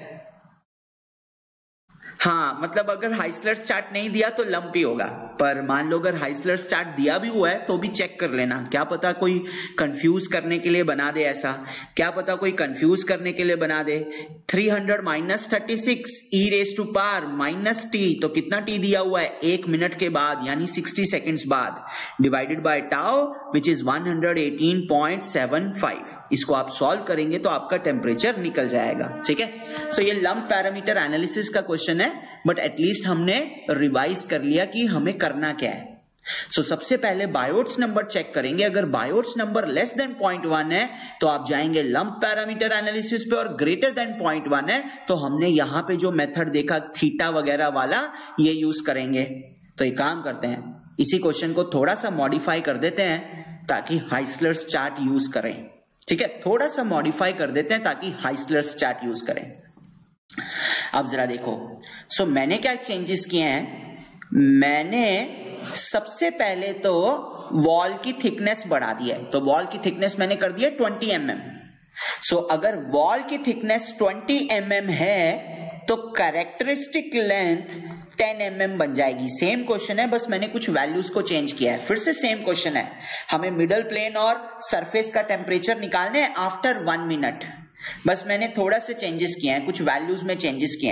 हाँ मतलब अगर हाइसलर्स चार्ट नहीं दिया तो लंप ही होगा, पर मान लो अगर हाइसलर्स चार्ट दिया भी हुआ है तो भी चेक कर लेना। क्या पता कोई कंफ्यूज करने के लिए बना दे ऐसा, क्या पता कोई कंफ्यूज करने के लिए बना दे। Three hundred minus thirty six e raise to power minus t, तो कितना टी दिया हुआ है? एक मिनट के बाद, यानी सिक्सटी सेकेंड्स बाद, divided by tau which is one hundred eighteen point seven five. इसको आप सॉल्व करेंगे तो आपका टेम्परेचर निकल जाएगा, ठीक है। सो so, ये लंप पैरामीटर एनालिसिस का क्वेश्चन है, बट एटलीस्ट हमने रिवाइज कर लिया कि हमें करना क्या है। सो so, सबसे पहले बायोट्स नंबर चेक करेंगे। अगर Biot's number less than point one है तो आप जाएंगे लंप पैरामीटर एनालिसिस पे, और ग्रेटर देन पॉइंट वन है तो हमने यहां पे जो मेथड देखा थीटा वगैरह वाला, ये यूज करेंगे। तो एक काम करते हैं, इसी क्वेश्चन को थोड़ा सा मॉडिफाई कर देते हैं ताकि हाइसलर्स चार्ट यूज करें, ठीक है। थोड़ा सा मॉडिफाई कर देते हैं ताकि हाइसलर्स चार्ट यूज करें। अब जरा देखो, सो so, मैंने क्या चेंजेस किए हैं? मैंने सबसे पहले तो वॉल की थिकनेस बढ़ा दी है। तो वॉल की थिकनेस मैंने कर दी है ट्वेंटी एम एम। सो अगर वॉल की थिकनेस ट्वेंटी एम एम है तो characteristic length ten m m बन जाएगी। सेम क्वेश्चन है, बस मैंने कुछ वैल्यूज को चेंज किया है। फिर से सेम क्वेश्चन है, हमें मिडल प्लेन और सरफेस का टेम्परेचर निकालने हैं आफ्टर वन मिनट। बस मैंने थोड़ा से चेंजेस किए हैं, कुछ वैल्यूज में चेंजेस किए हैं।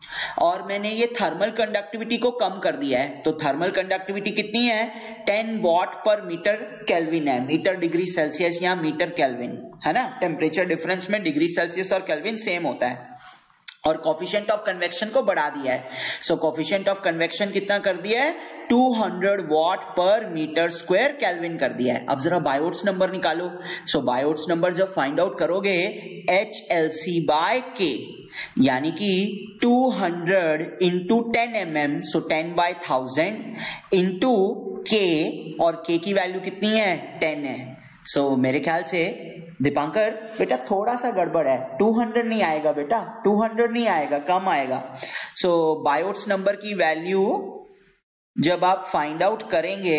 और मैंने ये थर्मल कंडक्टिविटी को कम कर दिया है, तो थर्मल कंडक्टिविटी कितनी है, टेन वॉट पर मीटर केल्विन है, मीटर डिग्री सेल्सियस या मीटर केल्विन, है ना। टेम्परेचर डिफरेंस में डिग्री सेल्सियस और केल्विन सेम होता है। और कोफिशिएंट ऑफ कन्वेक्शन को बढ़ा दिया है, सो कोफिशिएंट ऑफ कन्वेक्शन कितना कर दिया है, टू हंड्रेड वॉट पर मीटर स्क्वायर केल्विन कर दिया है। अब जरा बायोट्स नंबर निकालो। सो बायोट्स नंबर जब फाइंड आउट करोगे, h L C by k, यानी कि two hundred into ten m m, so ten by thousand into k, और के की वैल्यू कितनी है, टेन है। सो so, मेरे ख्याल से दीपांकर बेटा थोड़ा सा गड़बड़ है, टू हंड्रेड नहीं आएगा बेटा, टू हंड्रेड नहीं आएगा, कम आएगा। सो so, बायोट्स नंबर की वैल्यू जब आप फाइंड आउट करेंगे,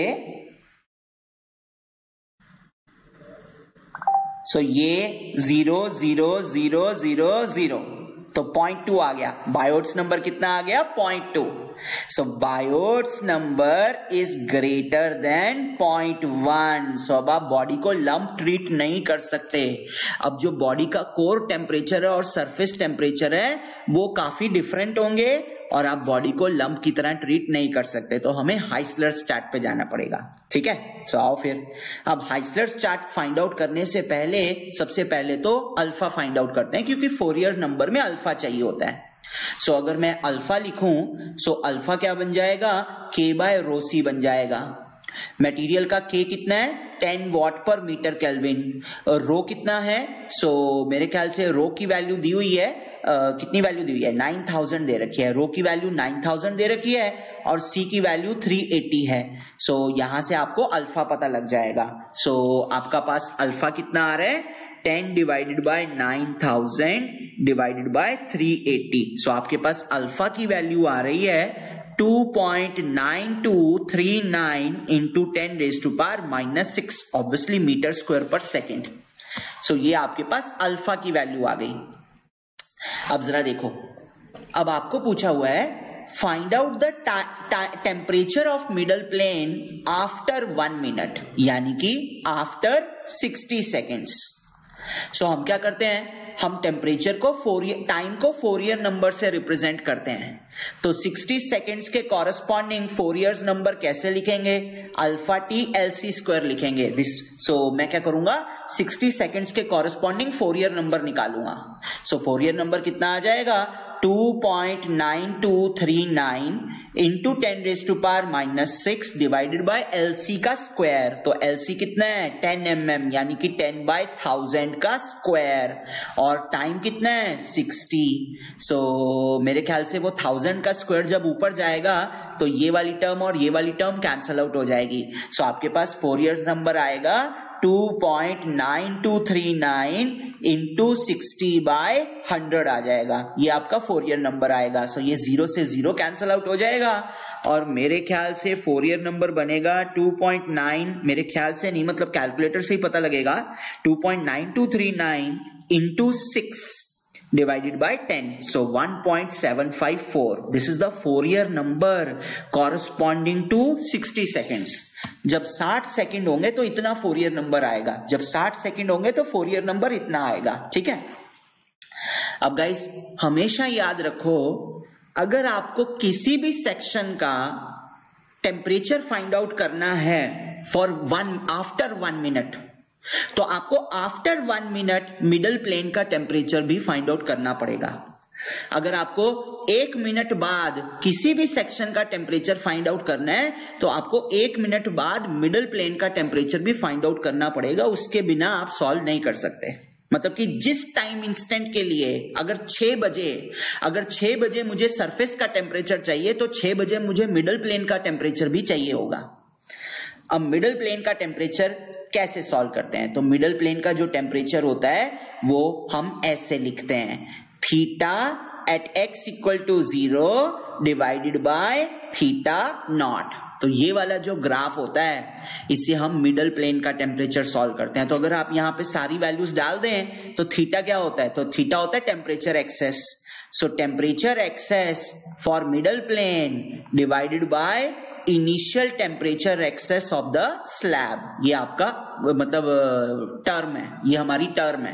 सो so, ये zero zero zero zero zero, तो पॉइंट टू आ गया। बायोट्स नंबर कितना आ गया, point two. So Biot's number is greater than point one. So अब आप बॉडी को लंप ट्रीट नहीं कर सकते। अब जो बॉडी का कोर टेम्परेचर है और सरफेस टेम्परेचर है वो काफी डिफरेंट होंगे, और आप बॉडी को लंप की तरह ट्रीट नहीं कर सकते, तो हमें हाइसलर्स चार्ट पे जाना पड़ेगा, ठीक है। सो आओ फिर अब हाइसलर्स चार्ट फाइंड आउट करने से पहले सबसे पहले तो अल्फा फाइंड आउट करते हैं, क्योंकि फोरियर नंबर में अल्फा चाहिए होता है। सो so, अगर मैं अल्फा लिखूं, सो so अल्फा क्या बन जाएगा, के बाय रो सी बन जाएगा। मटेरियल का के कितना है, टेन वॉट पर मीटर केल्विन, और रो कितना है, सो so, मेरे ख्याल से रो की वैल्यू दी हुई है, uh, कितनी वैल्यू दी हुई है, नाइन थाउजेंड दे रखी है, रो की वैल्यू नाइन थाउजेंड दे रखी है, और सी की वैल्यू थ्री एटी है। सो so, यहां से आपको अल्फा पता लग जाएगा। सो so, आपका पास अल्फा कितना आ रहा है, ten divided by nine thousand divided by three eighty. So आपके पास अल्फा की वैल्यू आ रही है two point nine two three nine into ten raise to power minus six, obviously metre square per second. So ये आपके पास alpha की वैल्यू आ गई। अब जरा देखो, अब आपको पूछा हुआ है find out the temperature of middle plane after one minute, यानी कि आफ्टर सिक्सटी सेकेंड्स। सो हम क्या करते हैं, हम टेम्परेचर को फोरियर टाइम को फोरियर नंबर से रिप्रेजेंट करते हैं। तो सिक्सटी सेकेंड्स के कॉरेस्पॉन्डिंग फोरियर नंबर कैसे लिखेंगे, अल्फा टी एल सी स्क्वायर लिखेंगे दिस। सो मैं क्या करूंगा, सिक्सटी सेकेंड्स के कॉरेस्पॉन्डिंग फोरियर नंबर निकालूंगा। सो फोरियर नंबर कितना आ जाएगा, two point nine two three nine into ten raise to power minus six divided by l c का स्क्वायर। तो एलसी कितना है, टेन एम एम, यानी कि टेन बाय थाउजेंड का स्क्वायर, और टाइम कितना है, सिक्सटी। सो so, मेरे ख्याल से वो थाउजेंड का स्क्वायर जब ऊपर जाएगा तो ये वाली टर्म और ये वाली टर्म कैंसल आउट हो जाएगी। सो so, आपके पास फोरियर नंबर आएगा two point nine two three nine into sixty by hundred आ जाएगा, ये आपका फोरियर नंबर आएगा। सो so, ये जीरो से जीरो कैंसल आउट हो जाएगा, और मेरे ख्याल से फोरियर नंबर बनेगा टू पॉइंट नाइन, मेरे ख्याल से नहीं, मतलब कैलकुलेटर से ही पता लगेगा, two point nine two three nine into six divided by ten, so one point seven five four. This is the Fourier number corresponding to sixty seconds. जब साठ सेकंड होंगे तो इतना फोरियर नंबर आएगा, जब साठ सेकंड होंगे तो फोरियर नंबर इतना आएगा, ठीक है। अब गाइस हमेशा याद रखो, अगर आपको किसी भी सेक्शन का टेम्परेचर फाइंड आउट करना है for one after one minute, तो आपको after one minute middle plane का टेम्परेचर भी फाइंड आउट करना पड़ेगा। अगर आपको एक मिनट बाद किसी भी सेक्शन का टेम्परेचर फाइंड आउट करना है तो आपको एक मिनट बाद मिडल प्लेन का टेम्परेचर भी फाइंड आउट करना पड़ेगा, उसके बिना आप सॉल्व नहीं कर सकते। मतलब कि जिस टाइम इंस्टेंट के लिए, अगर छह बजे अगर छह बजे मुझे सरफेस का टेम्परेचर चाहिए तो छह बजे मुझे मिडल प्लेन का टेम्परेचर भी चाहिए होगा। अब मिडल प्लेन का टेम्परेचर कैसे सॉल्व करते हैं, तो मिडल प्लेन का जो टेम्परेचर होता है वो हम ऐसे लिखते हैं, theta at x equal to zero divided by theta naught. तो ये वाला जो ग्राफ होता है इससे हम मिडल प्लेन का टेम्परेचर सॉल्व करते हैं। तो अगर आप यहाँ पे सारी वैल्यूज डाल दें तो थीटा क्या होता है, तो थीटा होता है temperature excess. So temperature excess for middle plane divided by initial temperature excess of the slab, ये आपका मतलब टर्म है, ये हमारी टर्म है।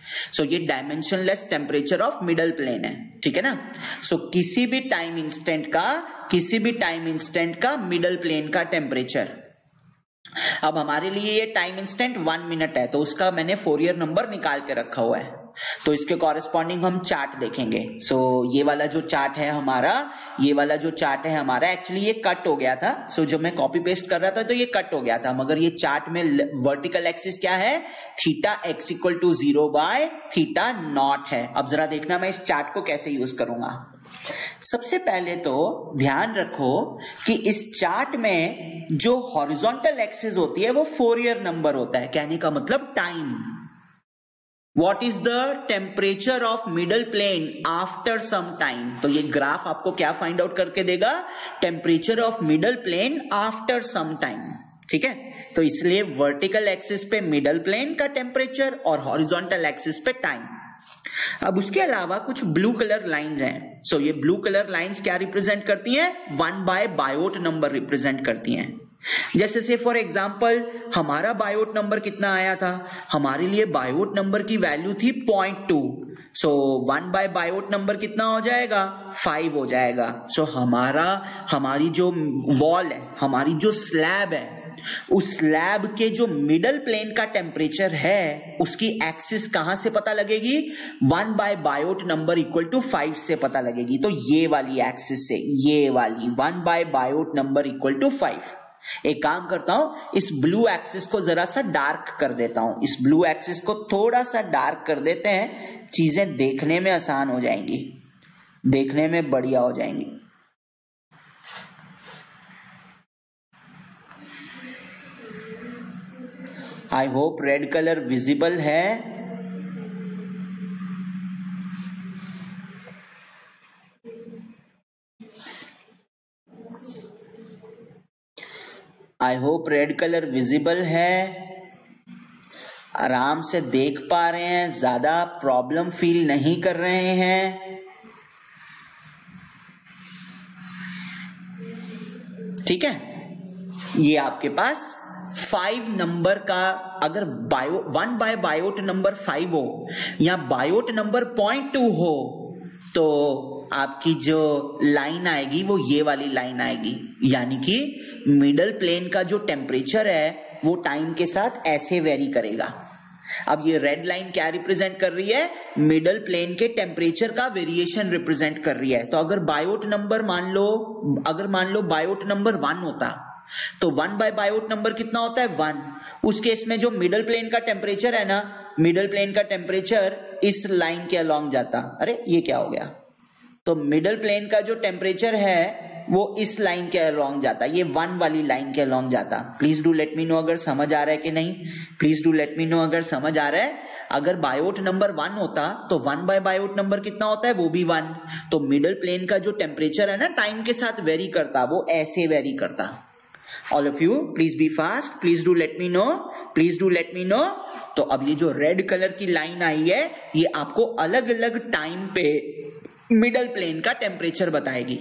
सो so, ये dimensionless temperature of middle plane है, ठीक है ना। सो so, किसी भी टाइम इंस्टेंट का किसी भी टाइम इंस्टेंट का मिडल प्लेन का टेम्परेचर। अब हमारे लिए ये टाइम इंस्टेंट वन मिनट है, तो उसका मैंने फोरियर नंबर निकाल के रखा हुआ है। तो इसके कॉरेस्पॉन्डिंग हम चार्ट देखेंगे। सो so, ये वाला जो चार्ट है हमारा ये वाला जो चार्ट है हमारा एक्चुअली ये कट हो गया था। सो so, जब मैं कॉपी पेस्ट कर रहा था तो ये कट हो गया था, मगर ये चार्ट में वर्टिकल एक्सिस क्या है, theta x equal to zero by theta naught है। अब जरा देखना मैं इस चार्ट को कैसे यूज करूंगा। सबसे पहले तो ध्यान रखो कि इस चार्ट में जो हॉरिजॉन्टल एक्सिस होती है वो फोरियर नंबर होता है, कहने का मतलब time. What is the temperature of middle plane after some time? तो ये ग्राफ आपको क्या फाइंड आउट करके देगा, temperature of middle plane after some time, ठीक है। तो इसलिए वर्टिकल एक्सिस पे मिडल प्लेन का टेम्परेचर और हॉरिजॉन्टल एक्सिस पे टाइम। अब उसके अलावा कुछ ब्लू कलर लाइंस हैं। सो so, ये ब्लू कलर लाइंस क्या रिप्रेजेंट करती हैं, one by Biot number represent करती हैं। जैसे से फॉर एग्जांपल हमारा बायोट नंबर कितना आया था, हमारे लिए बायोट नंबर की वैल्यू थी point two. So one by Biot number कितना हो जाएगा, फाइव हो जाएगा। सो so, हमारा हमारी जो वॉल है, हमारी जो स्लैब है, उस स्लैब के जो मिडल प्लेन का टेम्परेचर है उसकी एक्सिस कहां से पता लगेगी, one by Biot number equal to five से पता लगेगी। तो ये वाली एक्सिस से, ये वाली one by Biot number equal to five. एक काम करता हूं, इस ब्लू एक्सिस को जरा सा डार्क कर देता हूं, इस ब्लू एक्सिस को थोड़ा सा डार्क कर देते हैं, चीजें देखने में आसान हो जाएंगी, देखने में बढ़िया हो जाएंगी। I hope red colour visible है। I hope red colour visible है, आराम से देख पा रहे हैं, ज्यादा प्रॉब्लम फील नहीं कर रहे हैं, ठीक है। ये आपके पास फाइव नंबर का, अगर bio one by Biot number five हो या बायोट नंबर पॉइंट टू हो तो आपकी जो लाइन आएगी वो ये वाली लाइन आएगी, यानी कि मिडल प्लेन का जो टेम्परेचर है वो टाइम के साथ ऐसे वेरी करेगा। अब ये रेड लाइन क्या रिप्रेजेंट कर रही है, मिडल प्लेन के टेम्परेचर का वेरिएशन रिप्रेजेंट कर रही है। तो अगर बायोट नंबर मान लो अगर मान लो बायोट नंबर वन होता तो वन बाय बायोट नंबर कितना होता है, वन। उस केस में जो मिडल प्लेन का टेम्परेचर है ना, मिडल प्लेन का टेम्परेचर इस लाइन के अलोंग जाता। अरे ये क्या हो गया, तो मिडल प्लेन का जो टेम्परेचर है वो इस लाइन के अलोंग जाता, ये वन वाली लाइन के अलोंग जाता। Please do let me know अगर समझ आ रहा है कि नहीं, please do let me know अगर समझ आ रहा है। अगर बायोट नंबर वन होता तो वन बाय बायोट नंबर कितना होता है, वो भी वन। तो मिडल प्लेन का जो टेम्परेचर है ना टाइम के साथ वेरी करता, वो ऐसे वेरी करता। All of you please be fast, please do let me know, please do let me know. तो अब ये जो रेड कलर की लाइन आई है ये आपको अलग अलग टाइम पे मिडल प्लेन का टेम्परेचर बताएगी।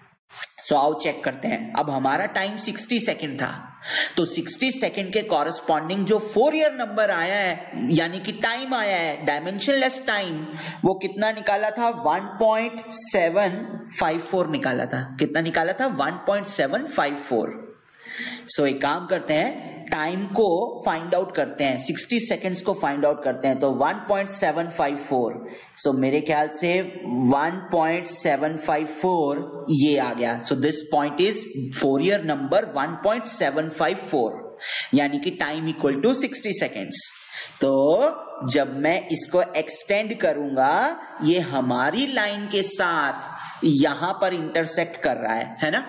सो so, आओ चेक करते हैं। अब हमारा टाइम सिक्सटी सेकेंड था, तो सिक्सटी सेकेंड के कॉरेस्पॉन्डिंग जो फोरियर नंबर आया है, यानी कि टाइम आया है, डायमेंशनलेस टाइम, वो कितना निकाला था, one point seven five four निकाला था। कितना निकाला था, one point seven five four. So एक काम करते हैं, टाइम को फाइंड आउट करते हैं, सिक्सटी सेकेंड्स को फाइंड आउट करते हैं। तो one point seven five four, so मेरे ख्याल से one point seven five four ये आ गया। So this point is Fourier number one point seven five four, यानी कि time equal to sixty seconds. तो जब मैं इसको एक्सटेंड करूंगा ये हमारी लाइन के साथ यहां पर इंटरसेक्ट कर रहा है, है ना।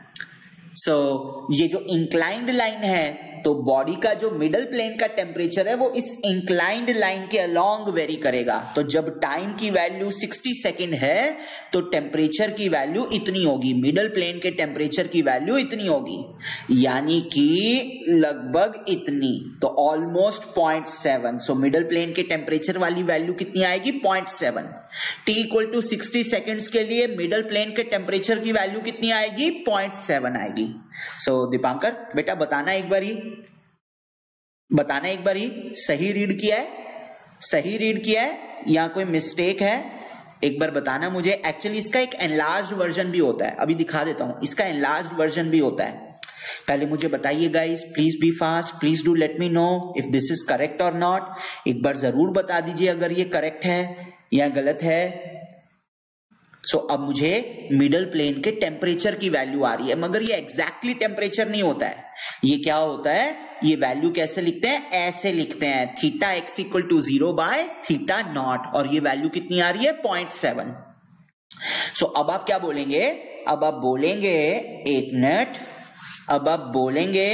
सो so, ये जो इंक्लाइंड लाइन है, तो बॉडी का जो मिडल प्लेन का टेम्परेचर है वो इस इंक्लाइंड लाइन के अलोंग वेरी करेगा। तो जब टाइम की वैल्यू सिक्सटी सेकेंड है तो टेम्परेचर की वैल्यू इतनी होगी, मिडल प्लेन के टेम्परेचर की वैल्यू इतनी होगी, यानी कि लगभग इतनी, तो almost point seven. So middle plane के टेम्परेचर वाली वैल्यू कितनी आएगी, point seven. T equal to sixty seconds के लिए मिडल प्लेन के टेम्परेचर की वैल्यू कितनी आएगी, पॉइंट सेवन आएगी। सो so, दीपांकर बेटा बताना एक बारी, बताना एक बारी सही रीड किया है। सही रीड किया है या कोई मिस्टेक है? एक बार बताना मुझे। एक्चुअली इसका एक एनलार्ज्ड वर्जन भी होता है, अभी दिखा देता हूं। इसका एनलार्ज्ड वर्जन भी होता है। पहले मुझे बताइए guys, please be fast, please do let me know if this is correct और नॉट। एक बार जरूर बता दीजिए अगर ये करेक्ट है या गलत है। सो so, अब मुझे मिडल प्लेन के टेम्परेचर की वैल्यू आ रही है, मगर ये एग्जैक्टली टेम्परेचर नहीं होता है। ये क्या होता है, ये वैल्यू कैसे लिखते हैं, ऐसे लिखते हैं, theta x equal to zero by theta naught, और ये वैल्यू कितनी आ रही है, पॉइंट सेवन। सो अब आप क्या बोलेंगे, अब आप बोलेंगे एक मिनट, अब आप बोलेंगे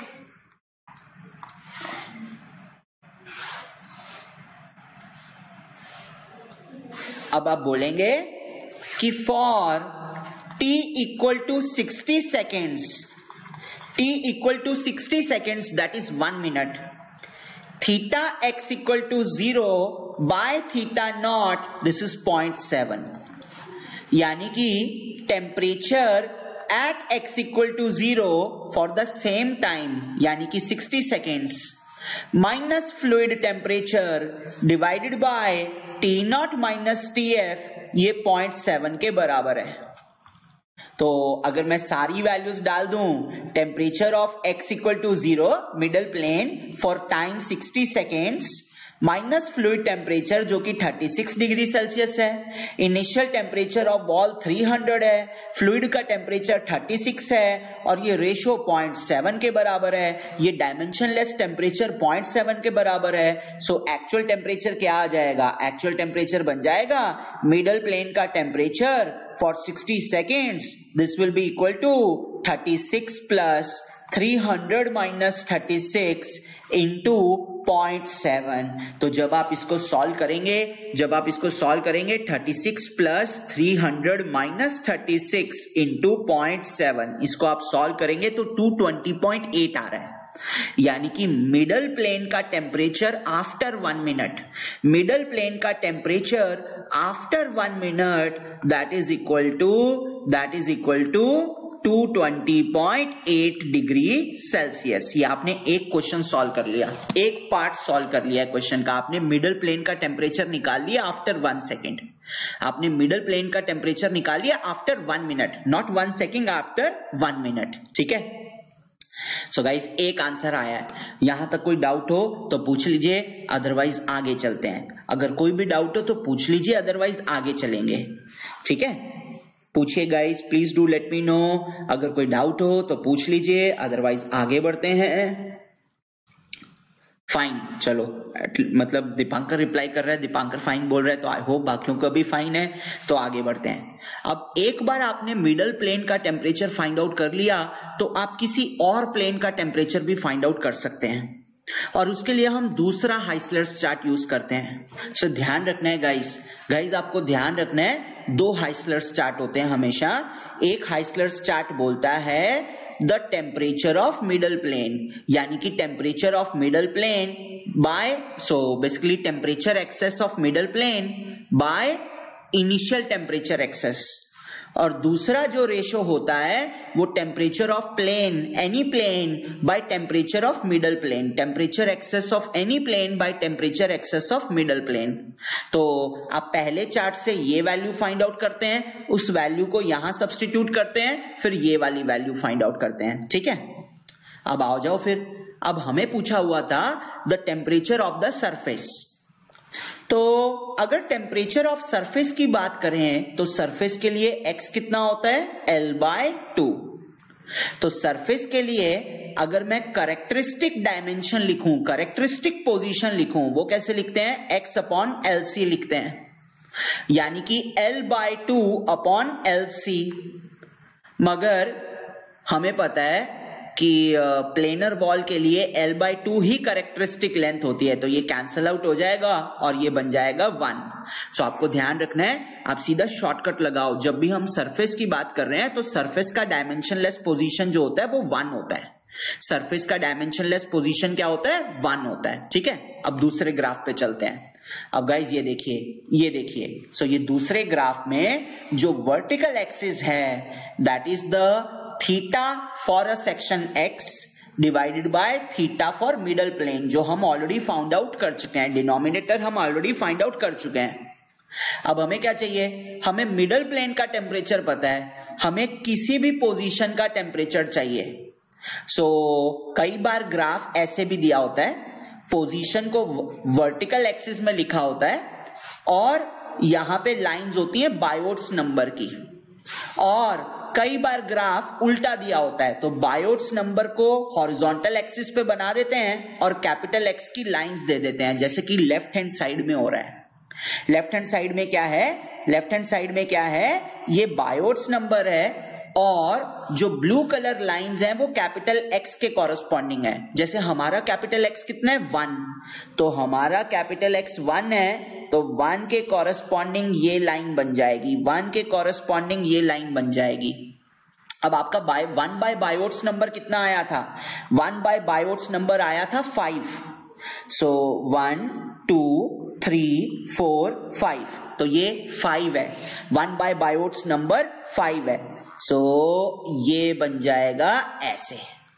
अब आप बोलेंगे कि for t equal to sixty seconds, t equal to sixty seconds that is one minute, theta x equal to zero by theta naught this is point seven. यानी कि temperature at x equal to zero for the same time यानी कि sixty seconds minus fluid temperature divided by t naught minus T f, ये point seven के बराबर है। तो अगर मैं सारी वैल्यूज डाल दूं, temperature of x equal to zero middle plane for time sixty seconds minus fluid temperature जो कि थर्टी सिक्स डिग्री सेल्सियस है, initial temperature of ball three hundred है, फ्लूइड का टेम्परेचर थर्टी सिक्स है, और ये रेशियो पॉइंट सेवन के बराबर है, ये डायमेंशनलेस टेम्परेचर पॉइंट सेवन के बराबर है। सो एक्चुअल टेम्परेचर क्या आ जाएगा, एक्चुअल टेम्परेचर बन जाएगा मिडल प्लेन का temperature for sixty seconds this will be equal to thirty six plus three hundred minus thirty six into point seven. तो जब आप इसको सॉल्व करेंगे, जब आप इसको सॉल्व करेंगे thirty six plus three hundred minus thirty six into point seven, इसको आप सॉल्व करेंगे तो टू ट्वेंटी पॉइंट एट आ रहा है। यानी कि मिडल प्लेन का temperature after one minute, middle plane का temperature after one minute that is equal to that is equal to two twenty point eight degree Celsius. ये आपने एक क्वेश्चन सॉल्व कर लिया, एक पार्ट सॉल्व कर लिया क्वेश्चन का। आपने मिडल प्लेन का टेम्परेचर निकाल लिया आफ्टर वन सेकेंड, आपने मिडल प्लेन का टेम्परेचर निकाल लिया after one minute, not one second, after one minute. ठीक है, सो गाइस एक आंसर आया है। यहां तक कोई डाउट हो तो पूछ लीजिए, अदरवाइज आगे चलते हैं। अगर कोई भी डाउट हो तो पूछ लीजिए, अदरवाइज आगे चलेंगे। ठीक है, पूछिए guys, please do let me know. अगर कोई डाउट हो तो पूछ लीजिए, अदरवाइज आगे बढ़ते हैं। फाइन, चलो, मतलब दीपांकर रिप्लाई कर रहा है, दीपांकर फाइन बोल रहा है, तो आई होप बाकियों का भी फाइन है। तो आगे बढ़ते हैं। अब एक बार आपने मिडल प्लेन का टेम्परेचर फाइंड आउट कर लिया तो आप किसी और प्लेन का टेम्परेचर भी फाइंड आउट कर सकते हैं, और उसके लिए हम दूसरा हाइस्लर्स चार्ट यूज करते हैं। सो so, ध्यान रखना है गाइस, गाइस आपको ध्यान रखना है, दो हाइस्लर्स चार्ट होते हैं हमेशा। एक हाइस्लर्स चार्ट बोलता है the temperature of middle plane, यानी कि temperature of middle plane by, so basically temperature excess of middle plane by initial temperature excess. और दूसरा जो रेशो होता है वो temperature of plane, any plane by temperature of middle plane, temperature excess of any plane by temperature excess of middle plane. तो आप पहले chart से ये वैल्यू फाइंड आउट करते हैं, उस वैल्यू को यहां सब्स्टिट्यूट करते हैं, फिर ये वाली वैल्यू फाइंड आउट करते हैं। ठीक है, अब आओ जाओ फिर। अब हमें पूछा हुआ था the temperature of the surface. तो अगर टेम्परेचर ऑफ सरफेस की बात करें तो सरफेस के लिए x कितना होता है, L बाय टू। तो सरफेस के लिए अगर मैं करेक्टरिस्टिक डायमेंशन लिखूं, करेक्टरिस्टिक पोजीशन लिखूं, वो कैसे लिखते हैं, x अपॉन एल सी लिखते हैं, यानी कि L by two upon L C. मगर हमें पता है कि प्लेनर वॉल के लिए L बाय टू ही करेक्टरिस्टिक लेंथ होती है, तो ये कैंसल आउट हो जाएगा और ये बन जाएगा वन। सो आपको ध्यान रखना है, आप सीधा शॉर्टकट लगाओ। जब भी हम सरफेस की बात कर रहे हैं तो सरफेस का डायमेंशनलेस पोजीशन जो होता है वो वन होता है। सरफेस का डायमेंशनलेस पोजीशन क्या होता है, वन होता है। ठीक है, अब दूसरे ग्राफ पे चलते हैं। अब गाइज ये देखिए, ये देखिए, सो ये दूसरे ग्राफ में जो वर्टिकल एक्सिस है that is the theta for a section x, divided by theta for middle plane, जो हम ऑलरेडी फाउंड आउट कर चुके हैं, डिनोमिनेटर हम ऑलरेडी फाइंड आउट कर चुके हैं। अब हमें क्या चाहिए, हमें मिडल प्लेन का टेम्परेचर पता है, हमें किसी भी पोजीशन का टेम्परेचर चाहिए। सो so, कई बार ग्राफ ऐसे भी दिया होता है, पोजीशन को वर्टिकल एक्सिस में लिखा होता है और यहां पे लाइंस होती है बायोट्स नंबर की, और कई बार ग्राफ उल्टा दिया होता है, तो बायोट्स नंबर को हॉरिजॉन्टल एक्सिस पे बना देते हैं और कैपिटल एक्स की लाइंस दे देते हैं, जैसे कि लेफ्ट हैंड साइड में हो रहा है। लेफ्ट हैंड साइड में क्या है, लेफ्ट हैंड साइड में क्या है, ये बायोट्स नंबर है और जो ब्लू कलर लाइंस हैं वो कैपिटल एक्स के कॉरस्पॉन्डिंग है। जैसे हमारा कैपिटल एक्स कितना है, वन, तो हमारा कैपिटल एक्स वन है, तो वन के कॉरस्पॉन्डिंग ये लाइन बन जाएगी, वन के कॉरस्पॉन्डिंग ये लाइन बन जाएगी। अब आपका by one by Biot's number कितना आया था, वन बाय बायोट्स नंबर आया था five. So one two three four five, तो ये फाइव है, one by Biot's number five है। सो so, ये बन जाएगा ऐसे।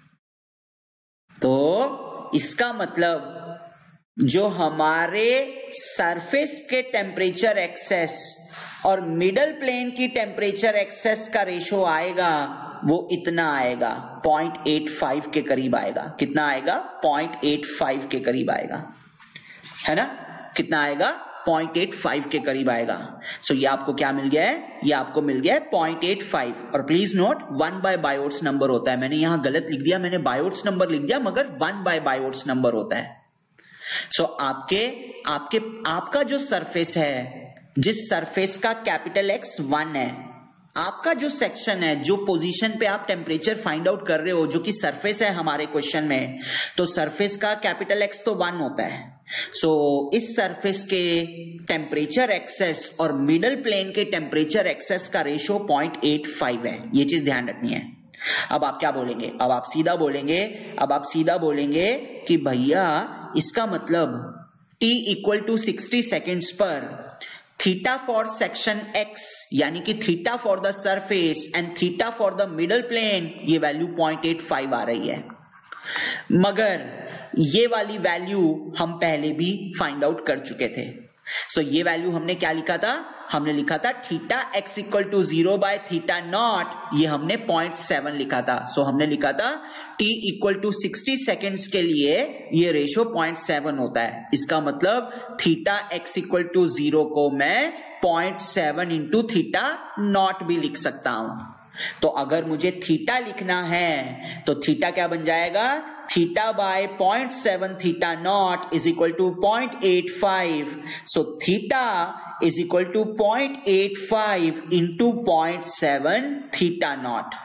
तो इसका मतलब जो हमारे सरफेस के टेम्परेचर एक्सेस और मिडल प्लेन की टेम्परेचर एक्सेस का रेशो आएगा वो इतना आएगा, पॉइंट एट फाइव के करीब आएगा। कितना आएगा, पॉइंट एट फाइव के करीब आएगा, है ना, कितना आएगा, पॉइंट एट फाइव के करीब आएगा। सो so, ये आपको क्या मिल गया है, ये आपको मिल गया है पॉइंट एट फाइव। और please note, one by Biot's number होता है, मैंने यहां गलत लिख दिया, मैंने बायोट्स नंबर लिख दिया मगर वन बाय बायोट्स नंबर होता है। सो so, आपके आपके आपका जो सरफेस है, जिस सरफेस का कैपिटल एक्स वन है, आपका जो सेक्शन है, जो पोजीशन पे आप टेम्परेचर फाइंड आउट कर रहे हो, जो कि सरफेस है हमारे क्वेश्चन में, तो सरफेस का कैपिटल एक्स तो वन होता है। सो so, इस सरफेस के टेम्परेचर एक्सेस और मिडल प्लेन के टेम्परेचर एक्सेस का रेशो पॉइंट एट फाइव है, ये चीज ध्यान रखनी है। अब आप क्या बोलेंगे, अब आप सीधा बोलेंगे, अब आप सीधा बोलेंगे कि भैया इसका मतलब t equal to sixty seconds पर थीटा फॉर सेक्शन x, यानी कि theta for the surface and theta for the middle plane, ये वैल्यू पॉइंट एट फाइव आ रही है। मगर ये वाली वैल्यू हम पहले भी फाइंड आउट कर चुके थे। सो so, ये वैल्यू हमने क्या लिखा था, हमने लिखा था theta x equal to zero by theta not, ये हमने पॉइंट सेवन लिखा था। सो so, हमने लिखा था t equal to sixty seconds के लिए ये रेशो पॉइंट सेवन होता है। इसका मतलब theta x equal to zero को मैं point seven into theta not भी लिख सकता हूं। तो अगर मुझे थीटा लिखना है तो थीटा क्या बन जाएगा, theta by point seven theta not is equal to point eight five. So theta is equal to point eight five into point seven theta not.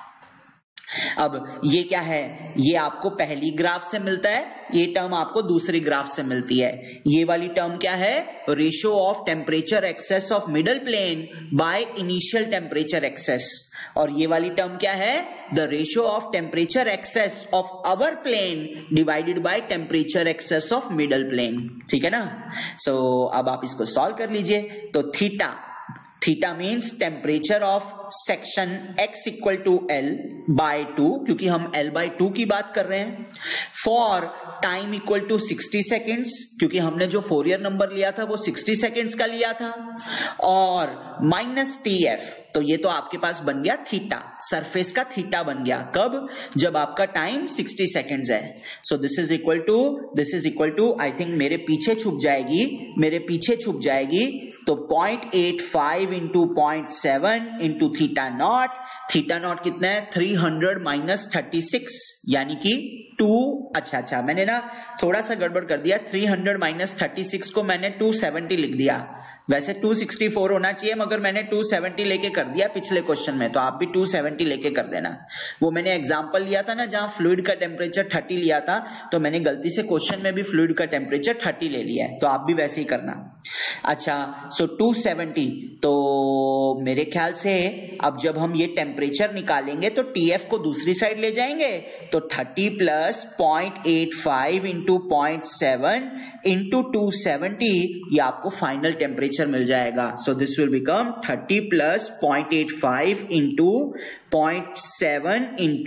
अब ये क्या है, ये आपको पहली ग्राफ से मिलता है, ये टर्म आपको दूसरी ग्राफ से मिलती है। ये वाली टर्म क्या है, ratio of temperature excess of middle plane by initial temperature excess, और ये वाली टर्म क्या है, the ratio of temperature excess of our plane divided by temperature excess of middle plane. ठीक है ना। सो so, अब आप इसको सॉल्व कर लीजिए। तो theta theta means temperature of section x equal to L by two, क्योंकि हम l बाय टू की बात कर रहे हैं। For time equal to sixty seconds, क्योंकि हमने जो फोरियर नंबर लिया था वो सिक्सटी सेकेंड्स का लिया था, और माइनस टी एफ, तो ये तो आपके पास बन गया थीटा, सरफेस का थीटा बन गया। कब, जब आपका टाइम सिक्सटी सेकेंड्स है। So this is equal to this is equal to I think मेरे पीछे छुप जाएगी, मेरे पीछे छुप जाएगी, तो point eight five into point seven into theta not. Theta not कितना है, three hundred minus thirty six, यानी कि टू, अच्छा अच्छा मैंने ना थोड़ा सा गड़बड़ कर दिया, three hundred minus thirty six को मैंने टू सेवेंटी लिख दिया। वैसे टू सिक्सटी फोर होना चाहिए, मगर मैंने टू सेवेंटी लेके कर दिया पिछले क्वेश्चन में, तो आप भी टू सेवेंटी लेके कर देना। वो मैंने एग्जांपल लिया था ना जहां फ्लूइड का टेम्परेचर थर्टी लिया था, तो मैंने गलती से क्वेश्चन में भी फ्लूइड का टेम्परेचर थर्टी ले लिया है, तो आप भी वैसे ही करना। अच्छा, सो टू सेवेंटी, तो मेरे ख्याल से अब जब हम ये टेम्परेचर निकालेंगे तो टीएफ को दूसरी साइड ले जाएंगे, तो thirty plus point eight five into point seven into two seventy, ये आपको फाइनल टेम्परेचर मिल जाएगा। So this will become thirty plus point eight five into point seven into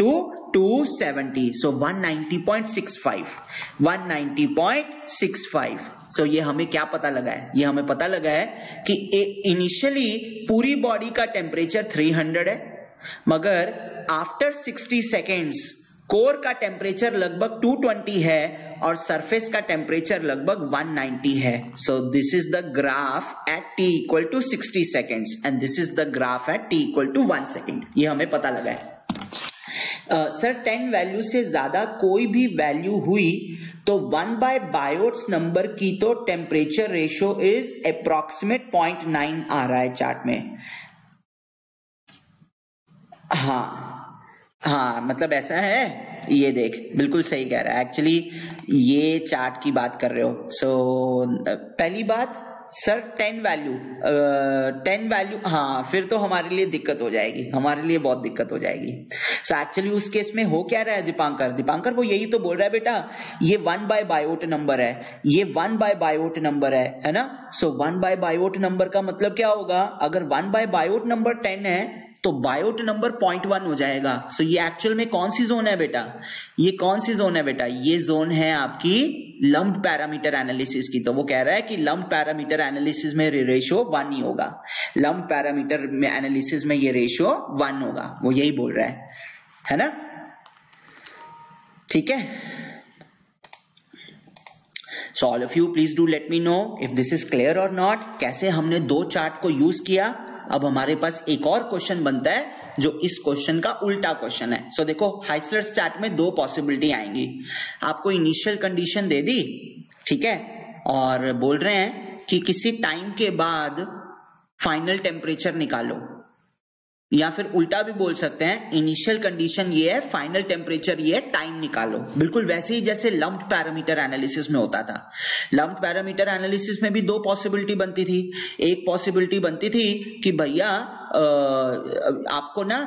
two seventy, so one ninety point six five, one ninety point six five. So ये हमें क्या पता लगा है? ये हमें पता लगा है कि इनिशियली पूरी बॉडी का टेम्परेचर थ्री हंड्रेड है, मगर आफ्टर सिक्सटी सेकेंड्स कोर का टेम्परेचर लगभग टू ट्वेंटी है और सरफेस का टेम्परेचर लगभग वन नाइंटी है। So this is the graph at T equal to sixty seconds and this is the graph at T equal to one second. ये हमें पता लगा है। सर uh, टेन वैल्यू से ज्यादा कोई भी वैल्यू हुई तो वन बाय बायोट्स नंबर की तो temperature ratio is approximate point nine आ रहा है चार्ट में। हाँ हाँ मतलब ऐसा है, ये देख बिल्कुल सही कह रहा है। एक्चुअली ये चार्ट की बात कर रहे हो। सो so, पहली बात sir ten value ten value हाँ फिर तो हमारे लिए दिक्कत हो जाएगी, हमारे लिए बहुत दिक्कत हो जाएगी। सो so, एक्चुअली उस केस में हो क्या रहा है दीपांकर? दीपांकर वो यही तो बोल रहा है बेटा, ये वन बाय बायोट नंबर है, ये वन बाय बायोट नंबर है, है ना। So one by Biot number का मतलब क्या होगा? अगर one by Biot number ten है तो बायोट नंबर पॉइंट वन हो जाएगा। सो so, ये एक्चुअल में कौन सी जोन है बेटा? ये कौन सी जोन है बेटा? ये जोन है आपकी लंप्ड पैरामीटर एनालिसिस की। तो वो कह रहा है कि लंप्ड पैरामीटर एनालिसिस में रेशियो वन ही होगा, लंप्ड पैरामीटर में एनालिसिस में ये रेशियो वन होगा, वो यही बोल रहा है, है ना। ठीक है। So all of you please do let me know if this is clear और नॉट। कैसे हमने दो चार्ट को यूज किया। अब हमारे पास एक और क्वेश्चन बनता है जो इस क्वेश्चन का उल्टा क्वेश्चन है। सो so, देखो हाइसलर्स चार्ट में दो पॉसिबिलिटी आएंगी। आपको इनिशियल कंडीशन दे दी, ठीक है, और बोल रहे हैं कि किसी टाइम के बाद फाइनल टेम्परेचर निकालो, या फिर उल्टा भी बोल सकते हैं, इनिशियल कंडीशन ये है, फाइनल टेम्परेचर ये है, टाइम निकालो। बिल्कुल वैसे ही जैसे लंप्ड पैरामीटर एनालिसिस में होता था। लंप्ड पैरामीटर एनालिसिस में भी दो पॉसिबिलिटी बनती थी। एक पॉसिबिलिटी बनती थी कि भैया आपको ना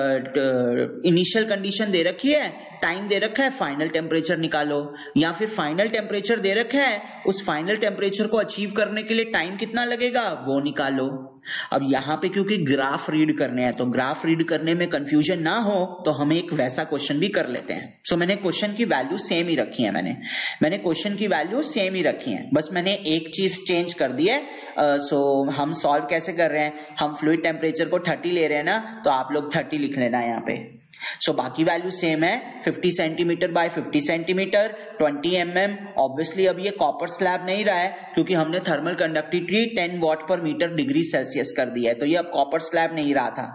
इनिशियल कंडीशन दे रखी है, टाइम दे रखा है, फाइनल टेम्परेचर निकालो, या फिर फाइनल टेम्परेचर दे रखा है, उस फाइनल टेम्परेचर को अचीव करने के लिए टाइम कितना लगेगा वो निकालो। अब यहां पे क्योंकि ग्राफ रीड करने हैं तो ग्राफ रीड करने में कंफ्यूजन ना हो तो हम एक वैसा क्वेश्चन भी कर लेते हैं। सो so, मैंने क्वेश्चन की वैल्यू सेम ही रखी है, मैंने मैंने क्वेश्चन की वैल्यू सेम ही रखी है, बस मैंने एक चीज चेंज कर दी है। सो uh, so, हम सॉल्व कैसे कर रहे हैं? हम फ्लूइड टेम्परेचर को थर्टी ले रहे हैं ना, तो आप लोग थर्टी लिख लेना यहाँ पे। सो so, बाकी वैल्यू सेम है, fifty centimeter by fifty centimeter, twenty M M. Obviously अब ये कॉपर स्लैब नहीं रहा है क्योंकि हमने थर्मल कंडक्टिविटी टेन वॉट पर मीटर डिग्री सेल्सियस कर दिया है, तो ये अब कॉपर स्लैब नहीं रहा था।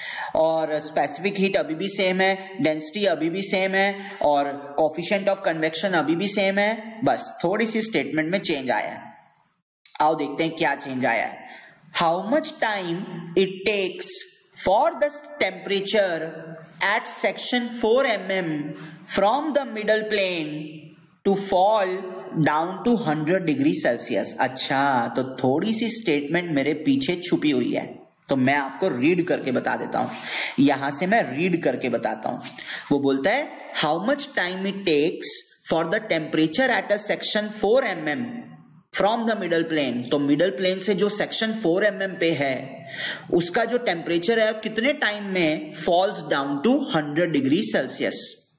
और स्पेसिफिक हीट अभी भी सेम है, डेंसिटी अभी भी सेम है, और कोफिशिएंट ऑफ कन्वेक्शन अभी भी सेम है, बस थोड़ी सी स्टेटमेंट में चेंज आया है। आओ देखते हैं क्या चेंज आया है। How much time it takes for the temperature at section four millimeters from the middle plane to fall down to one hundred degree Celsius। अच्छा, तो थोड़ी सी स्टेटमेंट मेरे पीछे छुपी हुई है, तो मैं आपको रीड करके बता देता हूं। यहां से मैं रीड करके बताता हूं। वो बोलता है how much time it takes for the temperature at a section four millimeters from the middle plane. तो मिडल प्लेन से जो सेक्शन फोर एम एम पे है उसका जो टेम्परेचर है कितने टाइम में falls down to hundred degree Celsius.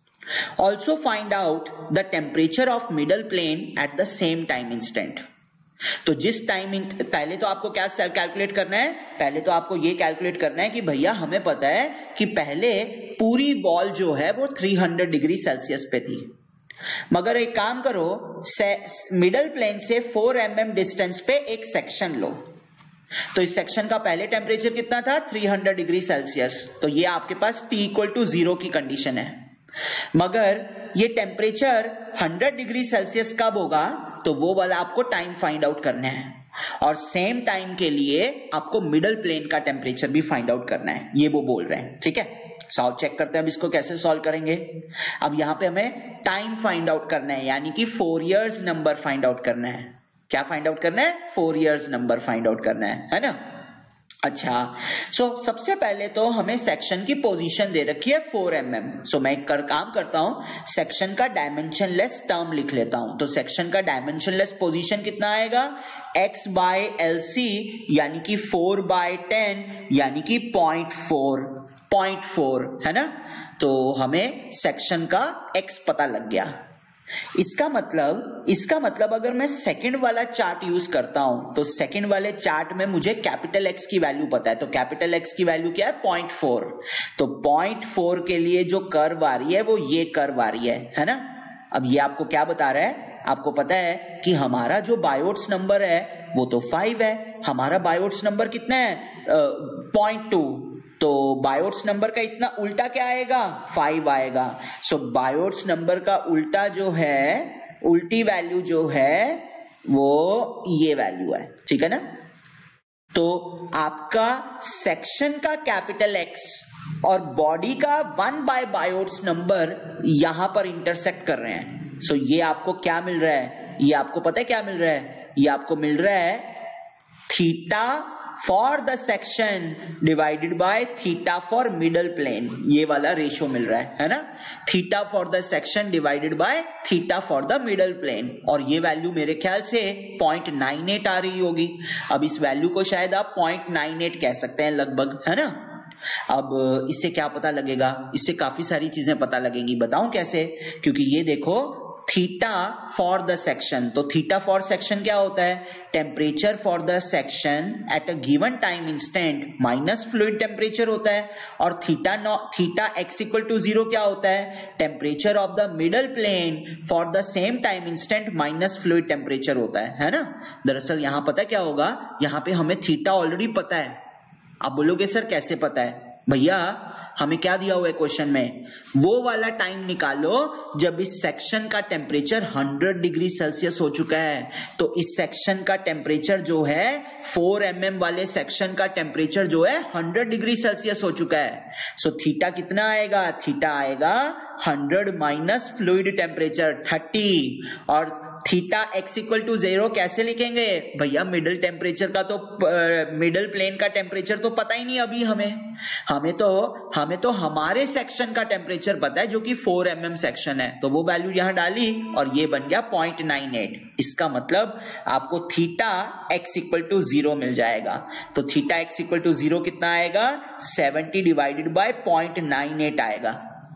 Also find out the temperature of middle plane at the same time instant. तो जिस टाइम, पहले तो आपको क्या कैलकुलेट करना है? पहले तो आपको ये कैलकुलेट करना है कि भैया हमें पता है कि पहले पूरी वॉल जो है वो थ्री हंड्रेड डिग्री सेल्सियस पे थी, मगर एक काम करो, मिडल प्लेन से फोर एम एम डिस्टेंस पे एक सेक्शन लो। तो इस सेक्शन का पहले टेम्परेचर कितना था? Three hundred degree Celsius. तो ये आपके पास T इक्वल टू जीरो की कंडीशन है, मगर ये टेम्परेचर हंड्रेड डिग्री सेल्सियस कब होगा? तो वो वाला आपको टाइम फाइंड आउट करना है, और सेम टाइम के लिए आपको मिडल प्लेन का टेम्परेचर भी फाइंड आउट करना है, ये वो बोल रहे हैं। ठीक है, सॉल्व चेक करते हैं अब इसको कैसे सॉल्व करेंगे। अब यहां पे हमें टाइम फाइंड आउट करना है, यानी कि Fourier's number find out करना है। क्या फाइंड आउट करना है? Fourier's number find out करना है, है ना। अच्छा, सो so, सबसे पहले तो हमें सेक्शन की पोजीशन दे रखी है फोर एम एम। सो मैं एक कर, काम करता हूं, सेक्शन का डायमेंशनलेस टर्म लिख लेता हूं। तो सेक्शन का डायमेंशनलेस पोजीशन कितना आएगा? x बाय एल सी, यानी कि फोर बाय टेन, यानी कि पॉइंट फोर, पॉइंट फोर, है ना। तो हमें सेक्शन का x पता लग गया। इसका मतलब इसका मतलब अगर मैं सेकंड वाला चार्ट यूज करता हूं तो सेकंड वाले चार्ट में मुझे कैपिटल X की वैल्यू पता है, तो कैपिटल X की वैल्यू क्या है, पॉइंट फोर। तो पॉइंट फोर के लिए जो कर्व आ रही है वो ये कर्व आ रही है, है ना। अब ये आपको क्या बता रहा है, आपको पता है कि हमारा जो बायोट्स नंबर है वो तो फाइव है, हमारा बायोट्स नंबर कितना है, पॉइंट टू। तो बायोट्स नंबर का इतना उल्टा क्या आएगा, फाइव आएगा। सो बायोट्स नंबर का उल्टा जो है, उल्टी वैल्यू जो है वो ये वैल्यू है, ठीक है ना। तो आपका सेक्शन का कैपिटल X और बॉडी का वन बाय बायोट्स नंबर यहां पर इंटरसेक्ट कर रहे हैं। सो ये आपको क्या मिल रहा है, ये आपको पता है क्या मिल रहा है, ये आपको मिल रहा है theta for the section divided by theta for middle plane, ये वाला रेशियो मिल रहा है, है ना। Theta for the section divided by theta for the middle plane, और ये वैल्यू मेरे ख्याल से पॉइंट नाइन एट आ रही होगी। अब इस वैल्यू को शायद आप पॉइंट नाइन एट कह सकते हैं लगभग, है ना। अब इससे क्या पता लगेगा, इससे काफी सारी चीजें पता लगेंगी, बताऊं कैसे। क्योंकि ये देखो थीटा फॉर द सेक्शन, तो थीटा फॉर सेक्शन क्या होता है, temperature for the section at a given time instant minus fluid temperature होता है। और theta no theta x equal to zero क्या होता है, temperature of the middle plane for the same time instant minus fluid temperature होता है, है ना। दरअसल यहां पता क्या होगा, यहां पे हमें थीटा ऑलरेडी पता है। आप बोलोगे सर कैसे पता है, भैया हमें क्या दिया हुआ है क्वेश्चन में, वो वाला टाइम निकालो जब इस सेक्शन का टेम्परेचर हंड्रेड डिग्री सेल्सियस हो चुका है। तो इस सेक्शन का टेम्परेचर जो है, फोर एम एम वाले सेक्शन का टेम्परेचर जो है हंड्रेड डिग्री सेल्सियस हो चुका है। सो थीटा कितना आएगा, थीटा आएगा hundred minus fluid temperature thirty. और theta x equal to zero कैसे लिखेंगे भैया, मिडल टेम्परेचर का तो मिडल प्लेन का टेम्परेचर तो पता ही नहीं अभी हमें हमें तो हमें तो हमारे सेक्शन का टेम्परेचर पता है जो कि फोर एम एम सेक्शन है। तो वो वैल्यू यहां डाली और ये बन गया पॉइंट नाइन एट। इसका मतलब आपको theta x equal to zero मिल जाएगा। तो theta x equal to zero कितना आएगा, seventy divided by point nine eight आएगा।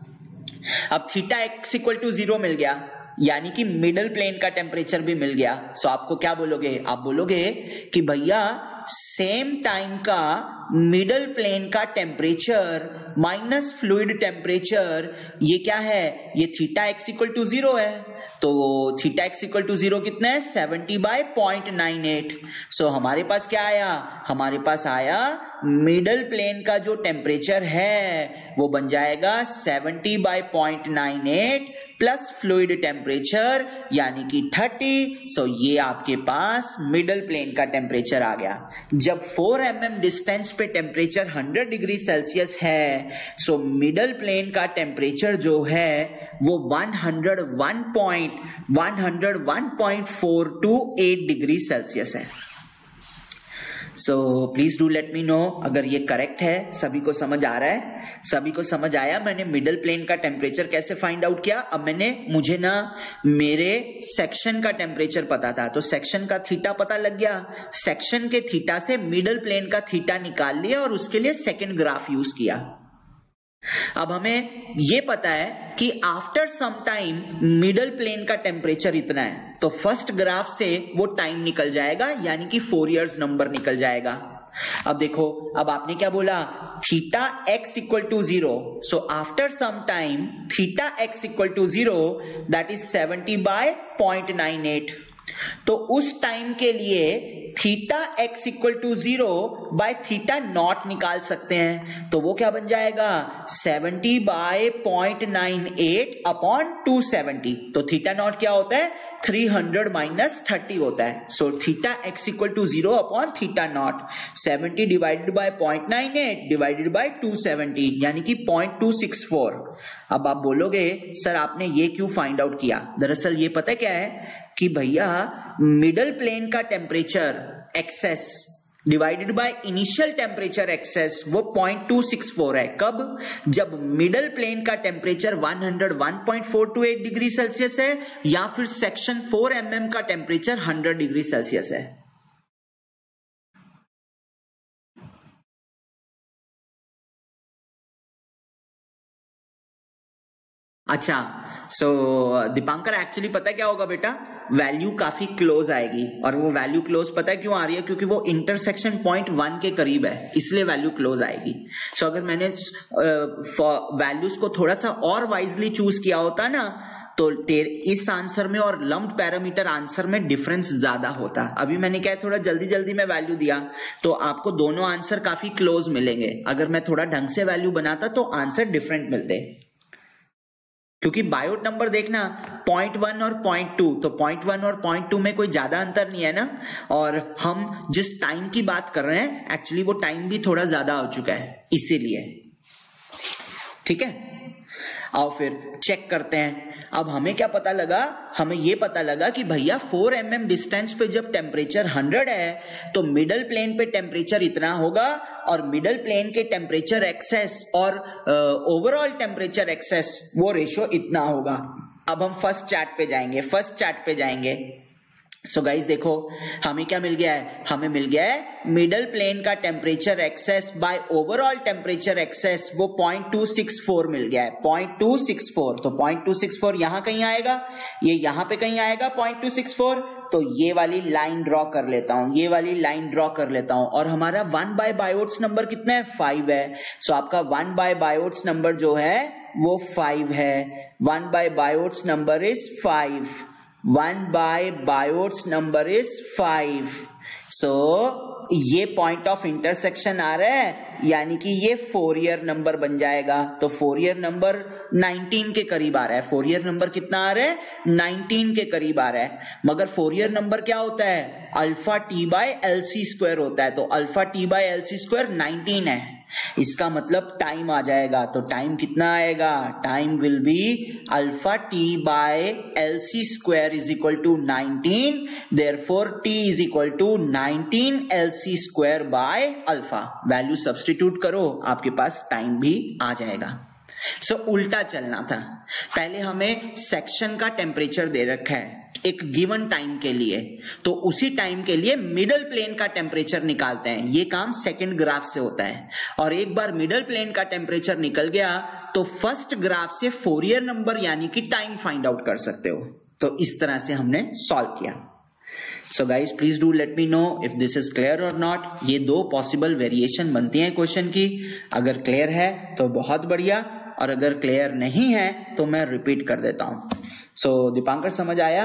अब theta x equal to zero मिल गया, यानी कि मिडल प्लेन का टेम्परेचर भी मिल गया। सो आपको क्या बोलोगे, आप बोलोगे कि भैया सेम टाइम का मिडल प्लेन का टेम्परेचर माइनस फ्लूइड टेम्परेचर ये क्या है, ये theta x equal to zero है। तो theta x equal to zero कितना है, seventy by point nine eight. So हमारे पास क्या आया, हमारे पास आया मिडल प्लेन का जो टेम्परेचर है वो बन जाएगा seventy by point nine eight plus fluid temperature यानी कि थर्टी। सो ये आपके पास मिडल प्लेन का टेम्परेचर आ गया। जब फोर एम एम डिस्टेंस पे टेम्परेचर हंड्रेड डिग्री सेल्सियस है, सो मिडल प्लेन का टेम्परेचर जो है वो one hundred one point four two eight degree Celsius है। So please do let me know अगर ये करेक्ट है, सभी को समझ आ रहा है, सभी को समझ आया मैंने मिडल प्लेन का टेम्परेचर कैसे फाइंड आउट किया। अब मैंने मुझे ना मेरे सेक्शन का टेम्परेचर पता था, तो सेक्शन का थीटा पता लग गया, सेक्शन के थीटा से मिडल प्लेन का थीटा निकाल लिया और उसके लिए सेकंड ग्राफ यूज किया। अब हमें यह पता है कि after some time middle plane का टेम्परेचर इतना है, तो फर्स्ट ग्राफ से वो टाइम निकल जाएगा यानी कि फोर इयर्स नंबर निकल जाएगा। अब देखो, अब आपने क्या बोला, theta x equal to zero. So after some time theta x equal to zero that is seventy by point nine eight. तो उस टाइम के लिए theta x equal to zero by theta naught निकाल सकते हैं। तो वो क्या बन जाएगा, seventy by point nine eight upon two seventy. तो थीटा नॉट क्या होता है, थ्री हंड्रेड माइनस थर्टी होता है। So theta x equal to zero upon theta naught, seventy divided by point nine eight divided by two seventy यानी कि point two six four. अब आप बोलोगे सर आपने ये क्यों फाइंड आउट किया, दरअसल ये पता क्या है कि भैया मिडल प्लेन का temperature excess divided by initial temperature excess वो पॉइंट टू सिक्स फोर है। कब, जब मिडल प्लेन का temperature one hundred one point four two eight degree Celsius है या फिर सेक्शन फोर एम एम का टेम्परेचर हंड्रेड डिग्री सेल्सियस है। अच्छा, सो so, दीपांकर एक्चुअली पता है क्या होगा बेटा, वैल्यू काफी क्लोज आएगी, और वो वैल्यू क्लोज पता है क्यों आ रही है, क्योंकि वो इंटरसेक्शन पॉइंट वन के करीब है, इसलिए वैल्यू क्लोज आएगी. सो so, अगर मैंने वैल्यूज uh, को थोड़ा सा और वाइजली चूज किया होता ना, तो इस आंसर में और लम्प्ड पैरामीटर आंसर में डिफरेंस ज्यादा होता. अभी मैंने क्या थोड़ा जल्दी जल्दी में वैल्यू दिया, तो आपको दोनों आंसर काफी क्लोज मिलेंगे. अगर मैं थोड़ा ढंग से वैल्यू बनाता तो आंसर डिफरेंट मिलते, क्योंकि बायोट नंबर देखना पॉइंट वन और पॉइंट टू, तो पॉइंट वन और पॉइंट टू में कोई ज्यादा अंतर नहीं है ना, और हम जिस टाइम की बात कर रहे हैं एक्चुअली वो टाइम भी थोड़ा ज्यादा हो चुका है, इसीलिए. ठीक है, आओ फिर चेक करते हैं. अब हमें क्या पता लगा, हमें यह पता लगा कि भैया फोर एम एम डिस्टेंस पे जब टेम्परेचर हंड्रेड है तो मिडल प्लेन पे टेम्परेचर इतना होगा, और मिडल प्लेन के टेम्परेचर एक्सेस और ओवरऑल टेम्परेचर एक्सेस वो रेशियो इतना होगा. अब हम फर्स्ट चार्ट पे जाएंगे, फर्स्ट चार्ट पे जाएंगे. सो so गाइज देखो हमें क्या मिल गया है, हमें मिल गया है मिडल प्लेन का temperature excess by overall temperature excess, वो पॉइंट टू सिक्स फोर मिल गया है, पॉइंट टू सिक्स फोर. तो पॉइंट टू सिक्स फोर यहां कहीं आएगा, ये यहां पे कहीं आएगा पॉइंट टू सिक्स फोर. तो ये वाली लाइन ड्रॉ कर लेता हूं, ये वाली लाइन ड्रॉ कर लेता हूं. और हमारा वन बाय बायोट्स नंबर कितना है, फाइव है. सो so आपका वन बाय बायोट्स नंबर जो है वो फाइव है. One by Biot's number is five. One by Biot's number is five. So ये पॉइंट ऑफ इंटरसेक्शन आ रहा है, यानी कि ये फोरियर नंबर बन जाएगा. तो फोरियर नंबर नाइनटीन के करीब आ रहा है. फोरियर नंबर कितना आ रहा है, नाइनटीन के करीब आ रहा है. मगर फोरियर नंबर क्या होता है, alpha T by L C square होता है. तो alpha T by L C square nineteen है, इसका मतलब टाइम आ जाएगा. तो टाइम कितना आएगा, time will be alpha T by L C square is equal to nineteen. Therefore T is equal to nineteen L C square by alpha. Value substitute करो, आपके पास time भी आ जाएगा. सो so, उल्टा चलना था. पहले हमें सेक्शन का टेम्परेचर दे रखा है एक गिवन टाइम के लिए, तो उसी टाइम के लिए मिडल प्लेन का टेम्परेचर निकालते हैं. ये काम सेकंड ग्राफ से होता है, और एक बार मिडल प्लेन का टेम्परेचर निकल गया तो फर्स्ट ग्राफ से फोरियर नंबर यानी कि टाइम फाइंड आउट कर सकते हो. तो इस तरह से हमने सॉल्व किया. So guys please do let me know if this is clear और नॉट. ये दो पॉसिबल वेरिएशन बनती हैं क्वेश्चन की. अगर क्लियर है तो बहुत बढ़िया, और अगर क्लियर नहीं है तो मैं रिपीट कर देता हूं. सो so, दीपांकर समझ आया?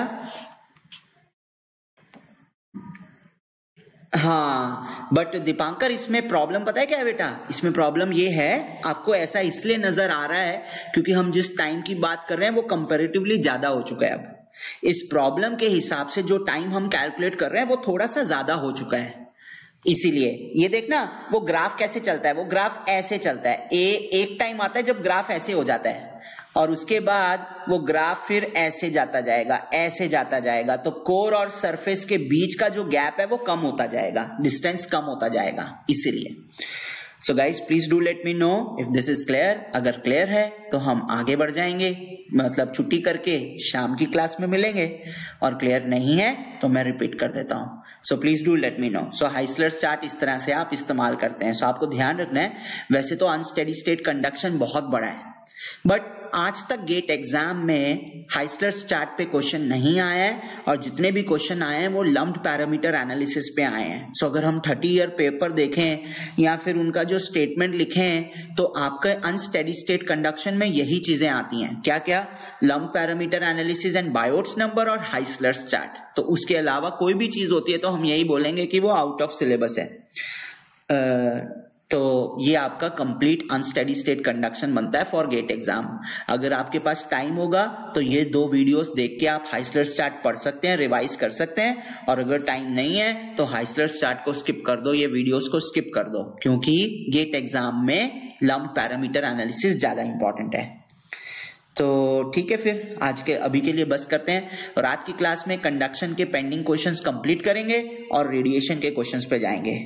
हाँ, बट दीपांकर इसमें प्रॉब्लम पता है क्या है बेटा, इसमें प्रॉब्लम ये है, आपको ऐसा इसलिए नजर आ रहा है क्योंकि हम जिस टाइम की बात कर रहे हैं वो कंपैरेटिवली ज्यादा हो चुका है. अब इस प्रॉब्लम के हिसाब से जो टाइम हम कैलकुलेट कर रहे हैं वो थोड़ा सा ज्यादा हो चुका है, इसीलिए. ये देखना वो ग्राफ कैसे चलता है, वो ग्राफ ऐसे चलता है. ए एक टाइम आता है जब ग्राफ ऐसे हो जाता है, और उसके बाद वो ग्राफ फिर ऐसे जाता जाएगा, ऐसे जाता जाएगा. तो कोर और सरफेस के बीच का जो गैप है वो कम होता जाएगा, डिस्टेंस कम होता जाएगा, इसीलिए. So guys please do let me know if this is clear. अगर क्लियर है तो हम आगे बढ़ जाएंगे, मतलब छुट्टी करके शाम की क्लास में मिलेंगे, और क्लियर नहीं है तो मैं रिपीट कर देता हूं. So please do let me know. So Heisler's chart इस तरह से आप इस्तेमाल करते हैं. सो so, आपको ध्यान रखना है, वैसे तो अनस्टेडी स्टेट कंडक्शन बहुत बड़ा है, बट आज तक गेट एग्जाम में हाइसलर्स चार्ट पे क्वेश्चन नहीं आया है, और जितने भी क्वेश्चन आए हैं वो लम्प्ड पैरामीटर एनालिसिस पे आए हैं. सो so, अगर हम थर्टी ईयर पेपर देखें या फिर उनका जो स्टेटमेंट लिखें, तो आपके अनस्टेडी स्टेट कंडक्शन में यही चीजें आती हैं. क्या क्या, lumped parameter analysis and Biot's number और हाइसलर्स चार्ट. तो उसके अलावा कोई भी चीज होती है तो हम यही बोलेंगे कि वो आउट ऑफ सिलेबस है. uh, तो ये आपका कंप्लीट अनस्टेडी स्टेट कंडक्शन बनता है फॉर गेट एग्जाम. अगर आपके पास टाइम होगा तो ये दो वीडियोस देख के आप हाइसलर्स चार्ट पढ़ सकते हैं, रिवाइज कर सकते हैं, और अगर टाइम नहीं है तो हाइसलर्स चार्ट को स्किप कर दो, ये वीडियोस को स्किप कर दो, क्योंकि गेट एग्जाम में लम्प्ड पैरामीटर एनालिसिस ज्यादा इंपॉर्टेंट है. तो ठीक है, फिर आज के अभी के लिए बस करते हैं, और आज की क्लास में कंडक्शन के पेंडिंग क्वेश्चंस कंप्लीट करेंगे और रेडिएशन के क्वेश्चंस पे जाएंगे.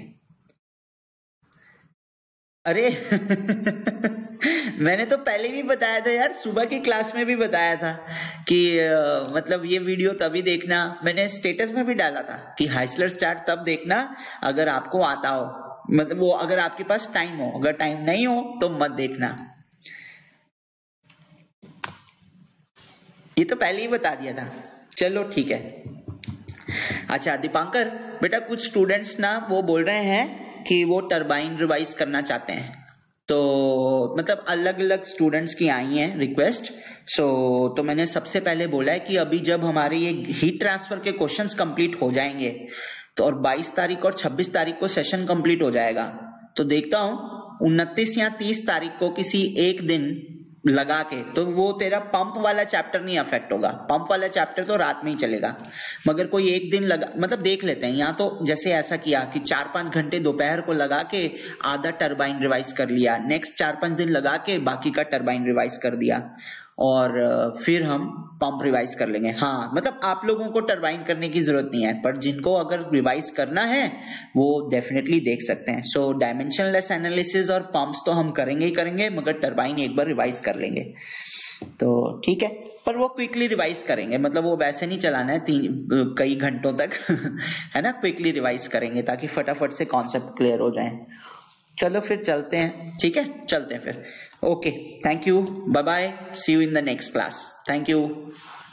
अरे मैंने तो पहले भी बताया था यार, सुबह की क्लास में भी बताया था कि आ, मतलब ये वीडियो तभी देखना, मैंने स्टेटस में भी डाला था कि हाइसलर्स चार्ट तब देखना अगर आपको आता हो, मतलब वो अगर आपके पास टाइम हो, अगर टाइम नहीं हो तो मत देखना. ये तो पहले ही बता दिया था। चलो ठीक है। अच्छा दीपांकर बेटा, कुछ स्टूडेंट्स ना वो बोल रहे हैं कि वो टरबाइन रिवाइज करना चाहते हैं, तो मतलब अलग अलग स्टूडेंट्स की आई हैं रिक्वेस्ट। सो तो मैंने सबसे पहले बोला है कि अभी जब हमारे ये हीट ट्रांसफर के क्वेश्चंस कंप्लीट हो जाएंगे तो और बाईस तारीख और छब्बीस तारीख को सेशन कंप्लीट हो जाएगा, तो देखता हूं उनतीस या तीस तारीख को किसी एक दिन लगा के, तो वो तेरा पंप वाला चैप्टर नहीं अफेक्ट होगा, पंप वाला चैप्टर तो रात में ही चलेगा, मगर कोई एक दिन लगा, मतलब देख लेते हैं। यहाँ तो जैसे ऐसा किया कि चार पांच घंटे दोपहर को लगा के आधा टरबाइन रिवाइज कर लिया, नेक्स्ट चार पांच दिन लगा के बाकी का टरबाइन रिवाइज कर दिया, और फिर हम पंप रिवाइज कर लेंगे। हाँ मतलब आप लोगों को टरबाइन करने की जरूरत नहीं है, पर जिनको अगर रिवाइज करना है वो डेफिनेटली देख सकते हैं। सो डायमेंशनलेस एनालिसिस और पंप्स तो हम करेंगे ही करेंगे, मगर टरबाइन एक बार रिवाइज कर लेंगे तो ठीक है। पर वो क्विकली रिवाइज करेंगे, मतलब वो वैसे नहीं चलाना है तीन कई घंटों तक है ना, क्विकली रिवाइज करेंगे ताकि फटाफट से कॉन्सेप्ट क्लियर हो जाए। चलो फिर चलते हैं, ठीक है चलते हैं फिर। Okay, thank you, bye bye, see you in the next class, thank you.